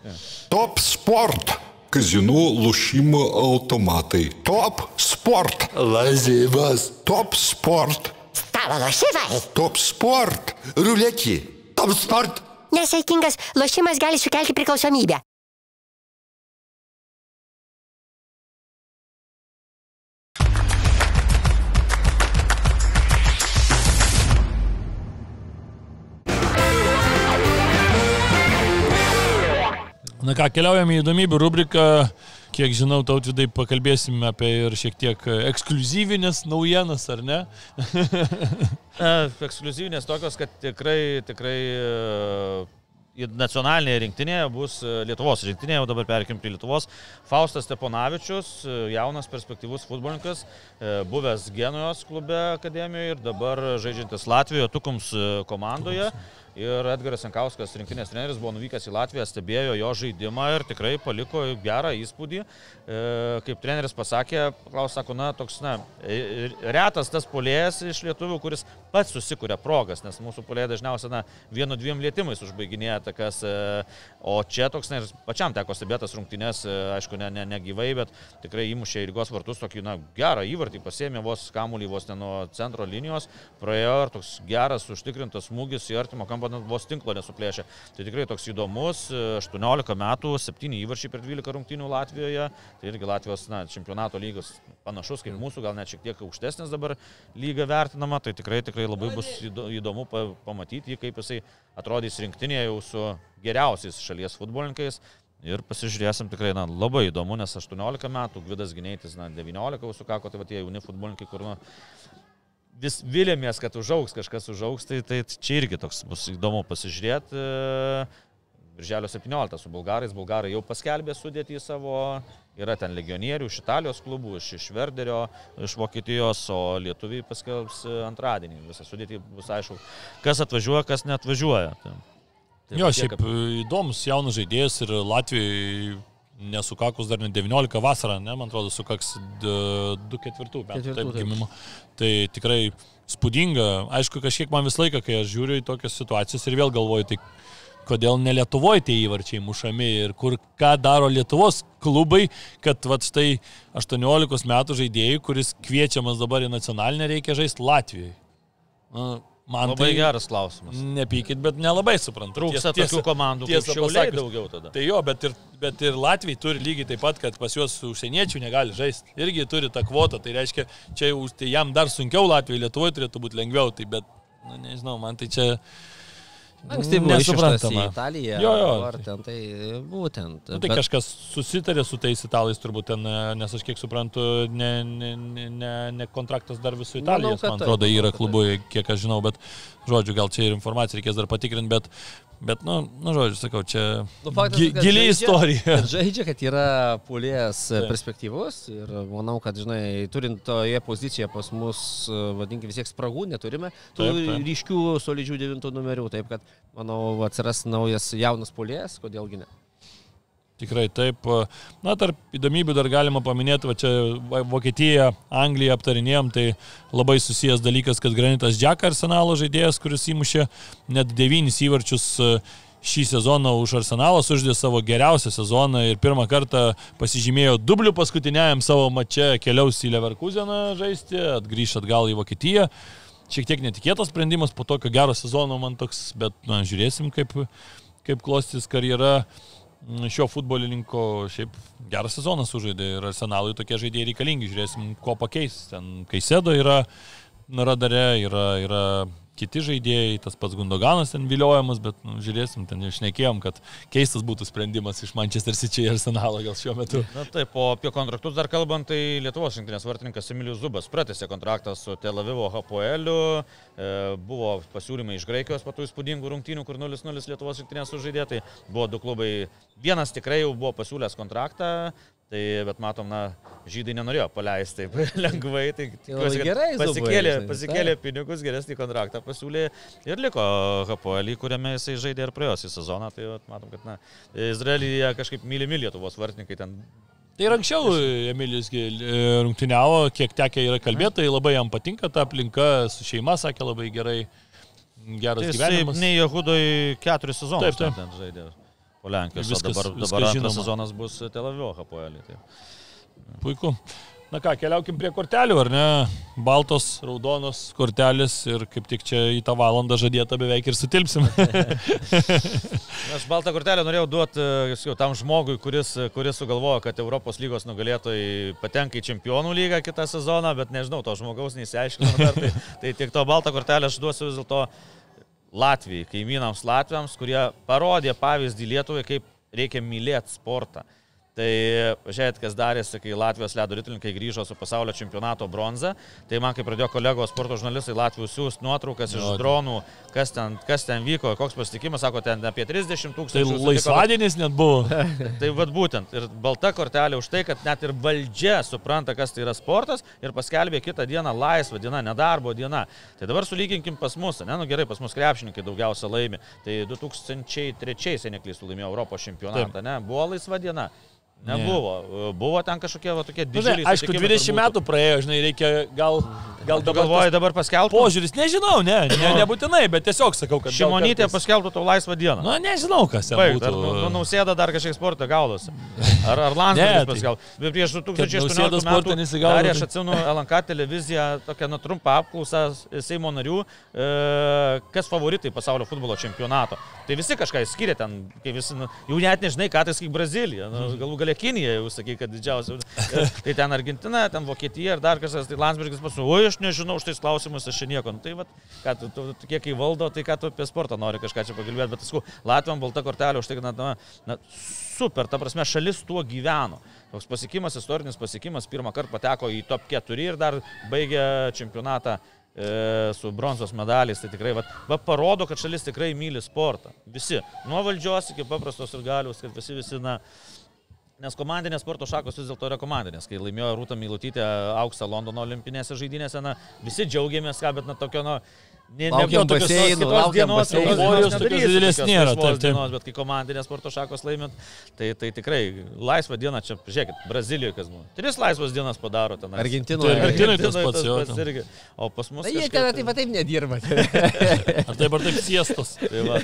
Top Sport. Казино, лошимо, автоматы. Топ Спорт. Лазивас. Топ Спорт. Stalo lošimai. Топ Sport. Ruletį. Top Sport. Nesaikingas lošimas gali sukelti priklausomybę. Na ką, keliaujame į įdomybių rubriką. Kiek žinau, Tautvydai, pakalbėsime apie ir šiek tiek ekskliuzyvinės naujienas, ar ne? Ekskliuzyvinės tokios, kad tikrai nacionalinėje rinktinėje bus Lietuvos rinktinėje, o dabar perkim prie Lietuvos. Faustas Steponavičius, jaunas perspektyvus futbolininkas, buvęs Genujos klube akademijoje ir dabar žaidžiantis Latvijoje Tukums komandoje. Ir Edgaras Jankauskas, rinktinės treneris, buvo nuvykęs į Latviją, stebėjo jo žaidimą ir tikrai paliko gerą įspūdį. Kaip treneris pasakė, sako, toks, retas tas puolėjas iš lietuvių, kuris pats susikuria progas, nes mūsų puolėjai dažniausiai 1-2 lietimais užbaiginėja takas, o čia toks, pačiam teko stebėtas rungtynės, aišku, ne gyvai, bet tikrai įmušė į Rygos vartus tokį, gerą įvartį, pasėmė vos kamuolį vos nuo centro linijos, praėjo ir toks geras, užtikrintas smūgis į artimo kampą, vos tinklo nesuplėšė. Tai tikrai toks įdomus, 18 metų, 7 įvarčiai per 12 rungtynių Latvijoje, tai irgi Latvijos čempionato lygos panašus kaip mūsų, gal net šiek tiek aukštesnis dabar lyga vertinama, tai tikrai labai bus įdomu pamatyti, kaip jisai atrodys rinktinėje jau su geriausiais šalies futbolininkais. Ir pasižiūrėsim tikrai, labai įdomu, nes 18 metų, Gvidas Gineitis, 19 sukako, tai tie jauni futbolininkai, kur vis vilėmės, kad kažkas užaugs, tai čia irgi toks bus įdomu pasižiūrėti. Birželio 17 su bulgarais, bulgarai jau paskelbė sudėtį savo, yra ten legionierių iš Italijos klubų, iš Verderio, iš Vokietijos, o lietuviai paskelbs antradienį. Visą sudėtį bus aišku, kas atvažiuoja, kas neatvažiuoja. Jo, šiaip įdomus jaunas žaidėjas ir Latvijai nesukakus dar ne 19 vasarą, man atrodo, sukaks 2-4 metų taip gimimo. Tai tikrai spūdinga. Aišku, kažkiek man visą laiką, kai aš žiūriu į tokias situacijas ir vėl galvoju, tai kodėl ne Lietuvoje tie įvarčiai mušami ir ką daro Lietuvos klubai, kad štai 18 metų žaidėjai, kuris kviečiamas dabar į nacionalinę, reikia žaisti Latvijoje. Man labai geras klausimas. Nepykit, bet nelabai suprantu. Trūksta tokių komandų, kaip Šiauliai daugiau tada. Tai jo, bet ir Latvijai turi lygiai taip pat, kad pas juos užsieniečių negali žaisti. Irgi turi tą kvotą, tai reiškia, čia tai jam dar sunkiau Latvijai, Lietuvoje turėtų būti lengviau, tai bet, nežinau, man tai čia anksti buvo išrinktas į Italiją, ar ten tai būtent. Tai kažkas susitarė su tais italais turbūt ten, nes aš kiek suprantu, ne kontraktas dar visų Italijos, man atrodo, yra klubui, kiek aš žinau, bet žodžiu, gal čia ir informaciją reikės dar patikrinti, bet žodžiu, sakau, čia gili istorija. Žaidžia, kad yra puolėjas perspektyvus ir manau, kad, žinai, turint toje pozicijoje pas mus, vadinkime, vis tiek spragų neturime, tų ryškių, solidžių 9 numerių, taip kad, manau, atsiras naujas jaunas puolėjas, kodėlgi ne. Tikrai taip. Tarp įdomybių dar galima paminėti, čia Vokietiją, Angliją aptarinėjom, tai labai susijęs dalykas, kad Granitas Džeka, Arsenalo žaidėjas, kuris įmušė net 9 įvarčius šį sezoną už Arsenalą, sužaidė savo geriausią sezoną ir pirmą kartą pasižymėjo dublių paskutiniajam savo mače, keliaus į Leverkuseną žaisti, atgrįš atgal į Vokietiją. Šiek tiek netikėtas sprendimas po tokio gero sezono man toks, bet žiūrėsim, kaip klostys karjera. Šio futbolininko šiaip geras sezonas sužaidė ir Arsenalui tokie žaidėjai reikalingi, žiūrėsim, ko pakeis. Ten Kaisedo yra radare, yra kiti žaidėjai, tas pats Gundoganas ten viliojamas, bet žiūrėsim, ten jau šnekėjom, kad keistas būtų sprendimas iš Manchester City ir Arsenalo gal šiuo metu. Taip, o apie kontraktus dar kalbant, tai Lietuvos rinktinės vartininkas Emilijus Zubas pratęsė kontraktą su Tel Avivo Hapoeliu, buvo pasiūlymai iš Graikijos po tų įspūdingų rungtynių, kur 0-0 Lietuvos rinktinės sužaidė, tai buvo 2 klubai, vienas tikrai jau buvo pasiūlęs kontraktą, bet matom, žydai nenorėjo paleisti taip lengvai, tai pasikėlė pinigus, geresnį kontraktą pasiūlė ir liko Hapoelį, kuriame jisai žaidė ir praėjusį sezoną, tai matom, kad Izraelyje kažkaip mylimi Lietuvos vartininkai ten. Tai ir anksčiau Emilijus rungtyniavo, kiek tekę yra kalbėti, labai jam patinka ta aplinka, su šeima sakė labai gerai, geras gyvenimas. Jisai Jehudoj 4 sezonus ten žaidė. Po Lenkijos, dabar antras sezonas bus Tel Avivo Hapoelį. Puiku. Keliaukim prie kortelių, ar ne? Baltos, raudonos kortelės ir kaip tik čia į tą valandą žadėtą beveik ir sutilpsim. Aš baltą kortelę norėjau duoti tam žmogui, kuris sugalvojo, kad Europos lygos nugalėtojai patenka į čempionų lygą kitą sezoną, bet nežinau, to žmogaus neįsiaiškino dar, tai tiek to baltą kortelę aš duosiu vis dėlto Latvijai, kaimynams Latviams, kurie parodė pavyzdį Lietuvai, kaip reikia mylėti sportą. Tai žiūrėt, kas darėsi, kai Latvijos ledo ritulininkai grįžo su pasaulio čempionato bronza. Tai man, kai pradėjo kolegos sporto žurnalistai Latvijos siūs nuotraukas iš dronų, kas ten vyko, koks pasitikimas, sako, ten apie 30 000. Tai laisvadienis net buvo. Tai vad būtent. Ir balta kortelė už tai, kad net ir valdžia supranta, kas tai yra sportas ir paskelbė kitą dieną laisvą dieną, nedarbo dieną. Tai dabar sulyginkim pas mus, ne, nu gerai, pas mus krepšininkai daugiausia laimi. Tai 2003, jei neklystu, laimėjo Europos čempionatą, ne, buvo laisva diena. Nebuvo. Buvo ten kažkokie tokie didžiuliai. Aišku, 20 metų praėjo, žinai, reikia gal galvoji dabar paskelbti. Požiūris, nežinau, nebūtinai, bet tiesiog sakau, kad Šimonytė paskelbtų tau laisvą dieną. Nu, nežinau, kas ten būtų. Ar Nausėda dar kažkiek sportą gaudosi. Ar Landsbergis paskelbtų. Prieš 2018 metų darė, aš atsimenu, LNK televiziją tokią trumpą apklausą Seimo narių, kas favoritai pasaulio futbolo čempionato. Tai visi kažką skiria ten, kai visi, jau net nežinai, ką tai kaip Brazilija. Galų galia Kinija, jau sakai, kad didžiausia. Tai ten Argentina, ten Vokietija ir dar kažkas, tai Landsbergis pasakė, oi, aš nežinau už tais klausimus, aš čia nieko. Nu, tai vat, ką tu kiek kai valdo, tai ką tu apie sportą nori kažką čia pagalbėti, bet sakau, Latvijam balta kortelė už tai, kad na, super, ta prasme, šalis tuo gyveno. Toks pasiekimas, istorinis pasiekimas, pirmą kartą pateko į top 4 ir dar baigė čempionatą su bronzos medaliais, tai tikrai va parodo, kad šalis tikrai myli sportą. Visi, nuo valdžios iki paprastos ir galius, kad visi, na, nes komandinės sporto šakos vis dėlto yra komandinės. Kai laimėjo Rūta Meilutytė auksą Londono olimpinėse žaidynėse, na, visi džiaugiamės, ką, bet na, tokio, na, laukiam baseinų, tokios didelės nėra, bet kai komandinės sporto šakos laimėt, tai tikrai laisvą dieną čia, žiūrėkit, Brazilijoje kas buvo. 3 laisvos dienas padaro ten. Argentinoje tas pats jo. O pas mus... Jie ten taip nedirba. Ar taip siestos.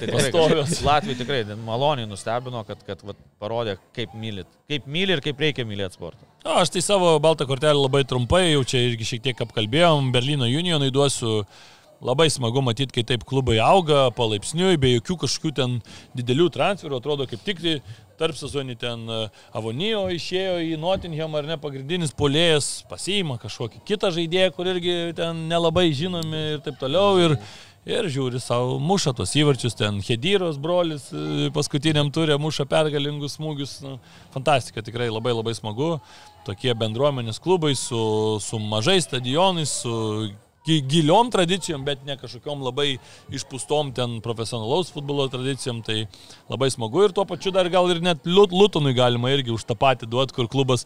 Latvijai tikrai maloniai nustebino, kad parodė, kaip myli ir kaip reikia mylėti sportą. Aš tai savo baltą kortelę labai trumpai, jau čia irgi šiek tiek apkalbėjom, Berlyno Unionui duosiu. Labai smagu matyti, kai taip klubai auga palaipsniui, be jokių kažkokių ten didelių transferų, atrodo kaip tik tarp sezonį ten Avonijo išėjo į Nottingham ar ne, pagrindinis puolėjas pasiima kažkokį kitą žaidėją, kur irgi ten nelabai žinomi ir taip toliau ir žiūri savo, muša tos įvarčius, ten Hediros brolis paskutiniam turė muša pergalingus smūgius, nu, fantastika, tikrai labai labai smagu, tokie bendruomenės klubai su mažais stadionais, su giliom tradicijom, bet ne kažkokiom labai išpūstom ten profesionalaus futbolo tradicijom, tai labai smagu ir tuo pačiu dar gal ir net Lutonui galima irgi už tą patį duoti, kur klubas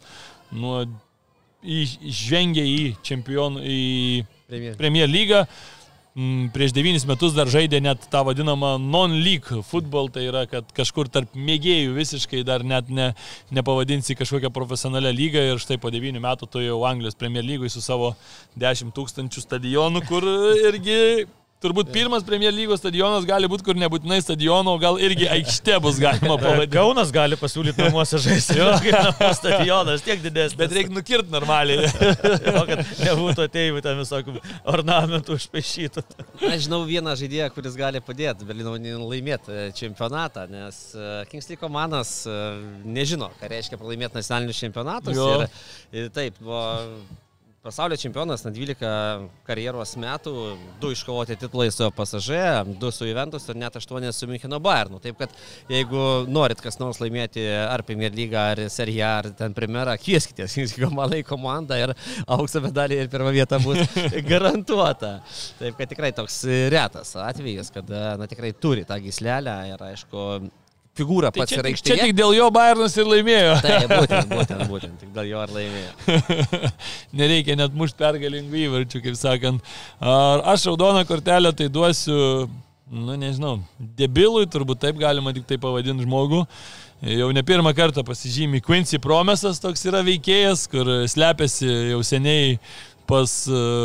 žvengia į čempionų, į Premier lygą. Prieš 9 metus dar žaidė net tą vadinamą non-league futbol, tai yra, kad kažkur tarp mėgėjų visiškai dar net nepavadinsi kažkokią profesionalią lygą ir štai po 9 metų tu jau Anglijos Premier lygoj su savo 10 000 stadionų, kur irgi turbūt pirmas Premier lygos stadionas gali būti, kur nebūtinai stadiono, gal irgi aikštė bus galima pavadinti. Kaunas gali pasiūlyti namuose žaisti, stadionas tiek didesnis. Bet reikia nukirti normaliai. Kad nebūtų atėjimų ten visokių ornamentų užpaišytų. Aš žinau vieną žaidėją, kuris gali padėti Berlyno laimėti čempionatą, nes Kingsley komandas nežino, ką reiškia pralaimėti nacionalinius čempionatus. Ir taip, buvo pasaulio čempionas, 12 karjeros metų, 2 iškovoti titulai su PSG, 2 su Juventus ir net 8 su Müncheno Bayernu. Taip kad jeigu norit kas nors laimėti ar Premier lygą, ar Serie A, ar ten Primerą, kvieskitės į komandą ir aukso medalį ir pirmą vietą bus garantuota. Taip kad tikrai toks retas atvejis, kad tikrai turi tą gyslelę ir aišku, figūra pats yra aikštėje. Čia tik dėl jo Bayernas ir laimėjo. Taip, būtent, tik dėl jo ir laimėjo. Nereikia net mušti pergalingų įvarčių, kaip sakant. Aš raudoną kortelę tai duosiu, nežinau, debilui, turbūt taip galima tik tai pavadinti žmogų. Jau ne pirmą kartą pasižymi Quincy Promesas, toks yra veikėjas, kur slepiasi jau seniai pas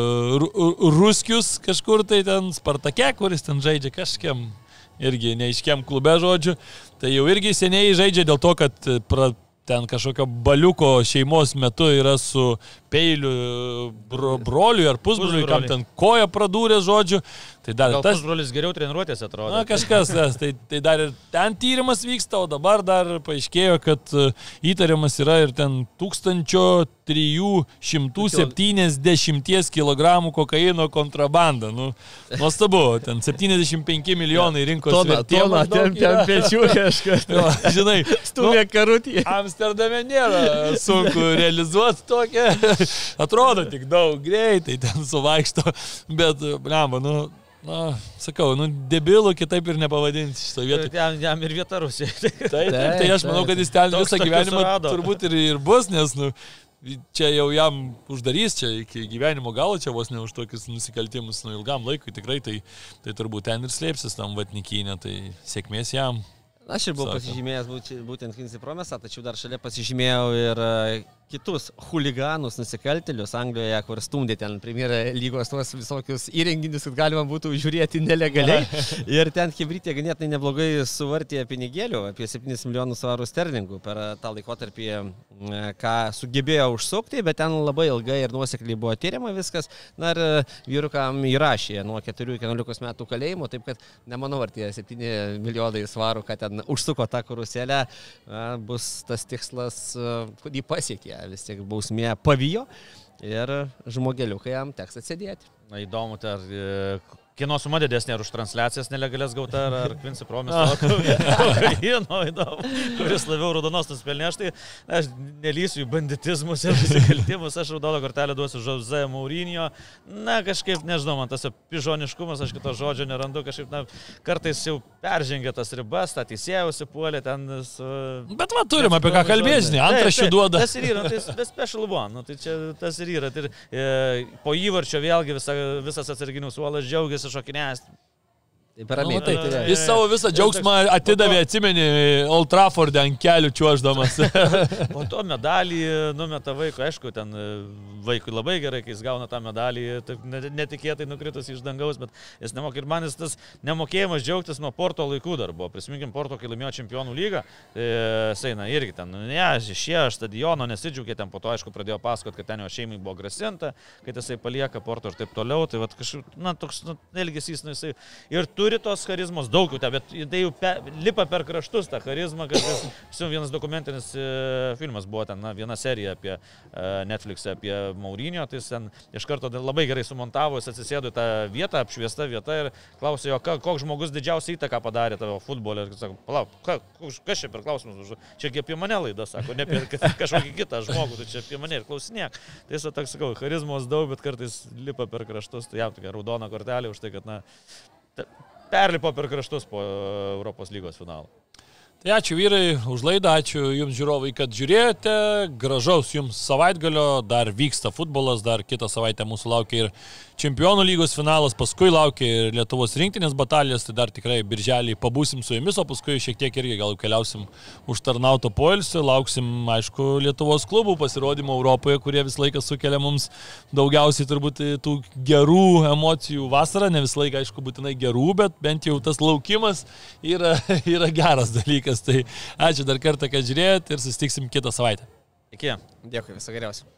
ruskius kažkur tai ten Spartake, kuris ten žaidžia kažkiam. Irgi neiškiam klube, žodžiu, tai jau irgi seniai žaidžia dėl to, kad ten kažkokio baliuko šeimos metu yra su peiliu broliui ar pusbroliui, kam ten koja pradūrė, žodžiu. Tai dar gal pusbrolis geriau treniruotės atrodo. Na, kažkas, tai dar ir ten tyrimas vyksta, o dabar dar paaiškėjo, kad įtariamas yra ir ten 370 kg kokaino kontrabandą. Nu, nuostabu, ten 75 milijonai rinkos vertė. Tona, ten pečių kažkas. Žinai, Stumė karutį. Amsterdame nėra sunku realizuoti tokią. Atrodo tik daug greitai ten suvaikšto, bet, blemba, sakau, debilų kitaip ir nepavadinti šitą vietą. Jam ir vieta Rusija. Tai aš manau, kad jis ten visą gyvenimą turbūt ir bus, nes, čia jau jam uždarys, čia iki gyvenimo galo, čia vos ne už tokius nusikaltimus ilgam laikui, tikrai tai turbūt ten ir slėpsis tam vatnikynė, tai sėkmės jam. Aš ir buvau pasižymėjęs būtent Quincy Promesą, tačiau dar šalia pasižymėjau ir kitus huliganus, nusikaltėlius Anglijoje, kur stumdė ten Premier lygos tuos visokius įrenginius, kad galima būtų žiūrėti nelegaliai. Ir ten Chebrytė ganėtinai neblogai suvartė pinigėlių, apie 7 milijonus svarų sterlingų per tą laikotarpį, ką sugebėjo užsukti, bet ten labai ilgai ir nuosekliai buvo tyriama viskas. Na ir vyrukam įrašė nuo 4 iki 11 metų kalėjimo, taip kad nemanau, ar tie 7 milijonai svarų, kad ten užsuko tą karuselę, bus tas tikslas, kurį pasiekė. Vis tiek bausmė pavijo ir žmogeliukai jam teks atsėdėti. Na įdomu, ar kieno suma didesnė, ar už transliacijas nelegalias gauta, ar Quincy Promeso kokaino, įdomu, kuris labiau raudonos nuspelnė. Aš nelysiu į banditizmus ir nusikaltimus, aš raudoną kortelę duosiu Jose Mourinho. Na, kažkaip, nežinau, man tas pižoniškumas, aš kito žodžio nerandu, kažkaip, kartais jau peržengia tas ribas, tą teisėją užsipuolė ten su... Bet turim apie ką kalbėti, antraščių duoda. Tas ir yra, tai special one, tai čia tas ir yra. Po įvarčio vėlgi visas atsarginių suolas džiaugiasi šokinės. Jis savo visą džiaugsmą atidavė, atsimeni, Old Trafforde ant kelių čiuoždamas. Po to medalį numeta vaikui, aišku, ten vaikui labai gerai, kai jis gauna tą medalį, netikėtai nukritus iš dangaus, bet jis nemokė. Ir man jis tas nemokėjimas džiaugtis nuo Porto laikų dar buvo. Prisiminkim, Porto, kai laimėjo Čempionų lygą, Seina irgi ten, išėjo stadiono, nesidžiaugė, ten po to, aišku, pradėjo pasakoti, kad ten jo šeimai buvo grasinta, kad jisai palieka Porto ir taip toliau. Tai va, kažkaip, toks elgesys, jisai ir turi tos charizmos daug jų, bet tai jau lipa per kraštus tą charizmą, kad vienas dokumentinis filmas buvo ten, viena serija apie Netflix'e, apie Mourinho, tai jis ten iš karto labai gerai sumontavo, jis atsisėdo į tą vietą, apšviesta vieta ir klausė jo, koks žmogus didžiausią įtaką padarė tavo futbolą. Ir sako, palauk, kas čia per klausimus? Čia apie mane laida, sako, ne apie kažkokį kitą žmogų, tai čia apie mane ir klausinėk. Tai jis toks, sakau, charizmos daug, bet kartais lipa per kraštus, tai jam tokia raudona kortelė už tai, kad, perlipo per kraštus po Europos lygos finalo. Tai ačiū vyrai už laidą, ačiū jums žiūrovai, kad žiūrėjote, gražaus jums savaitgalio, dar vyksta futbolas, dar kitą savaitę mūsų laukia ir Čempionų lygos finalas, paskui laukia ir Lietuvos rinktinės batalijas, tai dar tikrai birželį pabūsim su jumis, o paskui šiek tiek irgi gal keliausim užtarnauto poilsio, lauksim, aišku, Lietuvos klubų pasirodymų Europoje, kurie visą laiką sukelia mums daugiausiai turbūt tų gerų emocijų vasarą, ne visą laiką, aišku, būtinai gerų, bet bent jau tas laukimas yra geras dalykas. Tai ačiū dar kartą, kad žiūrėjot ir susitiksim kitą savaitę. Iki. Dėkui, viso geriausio.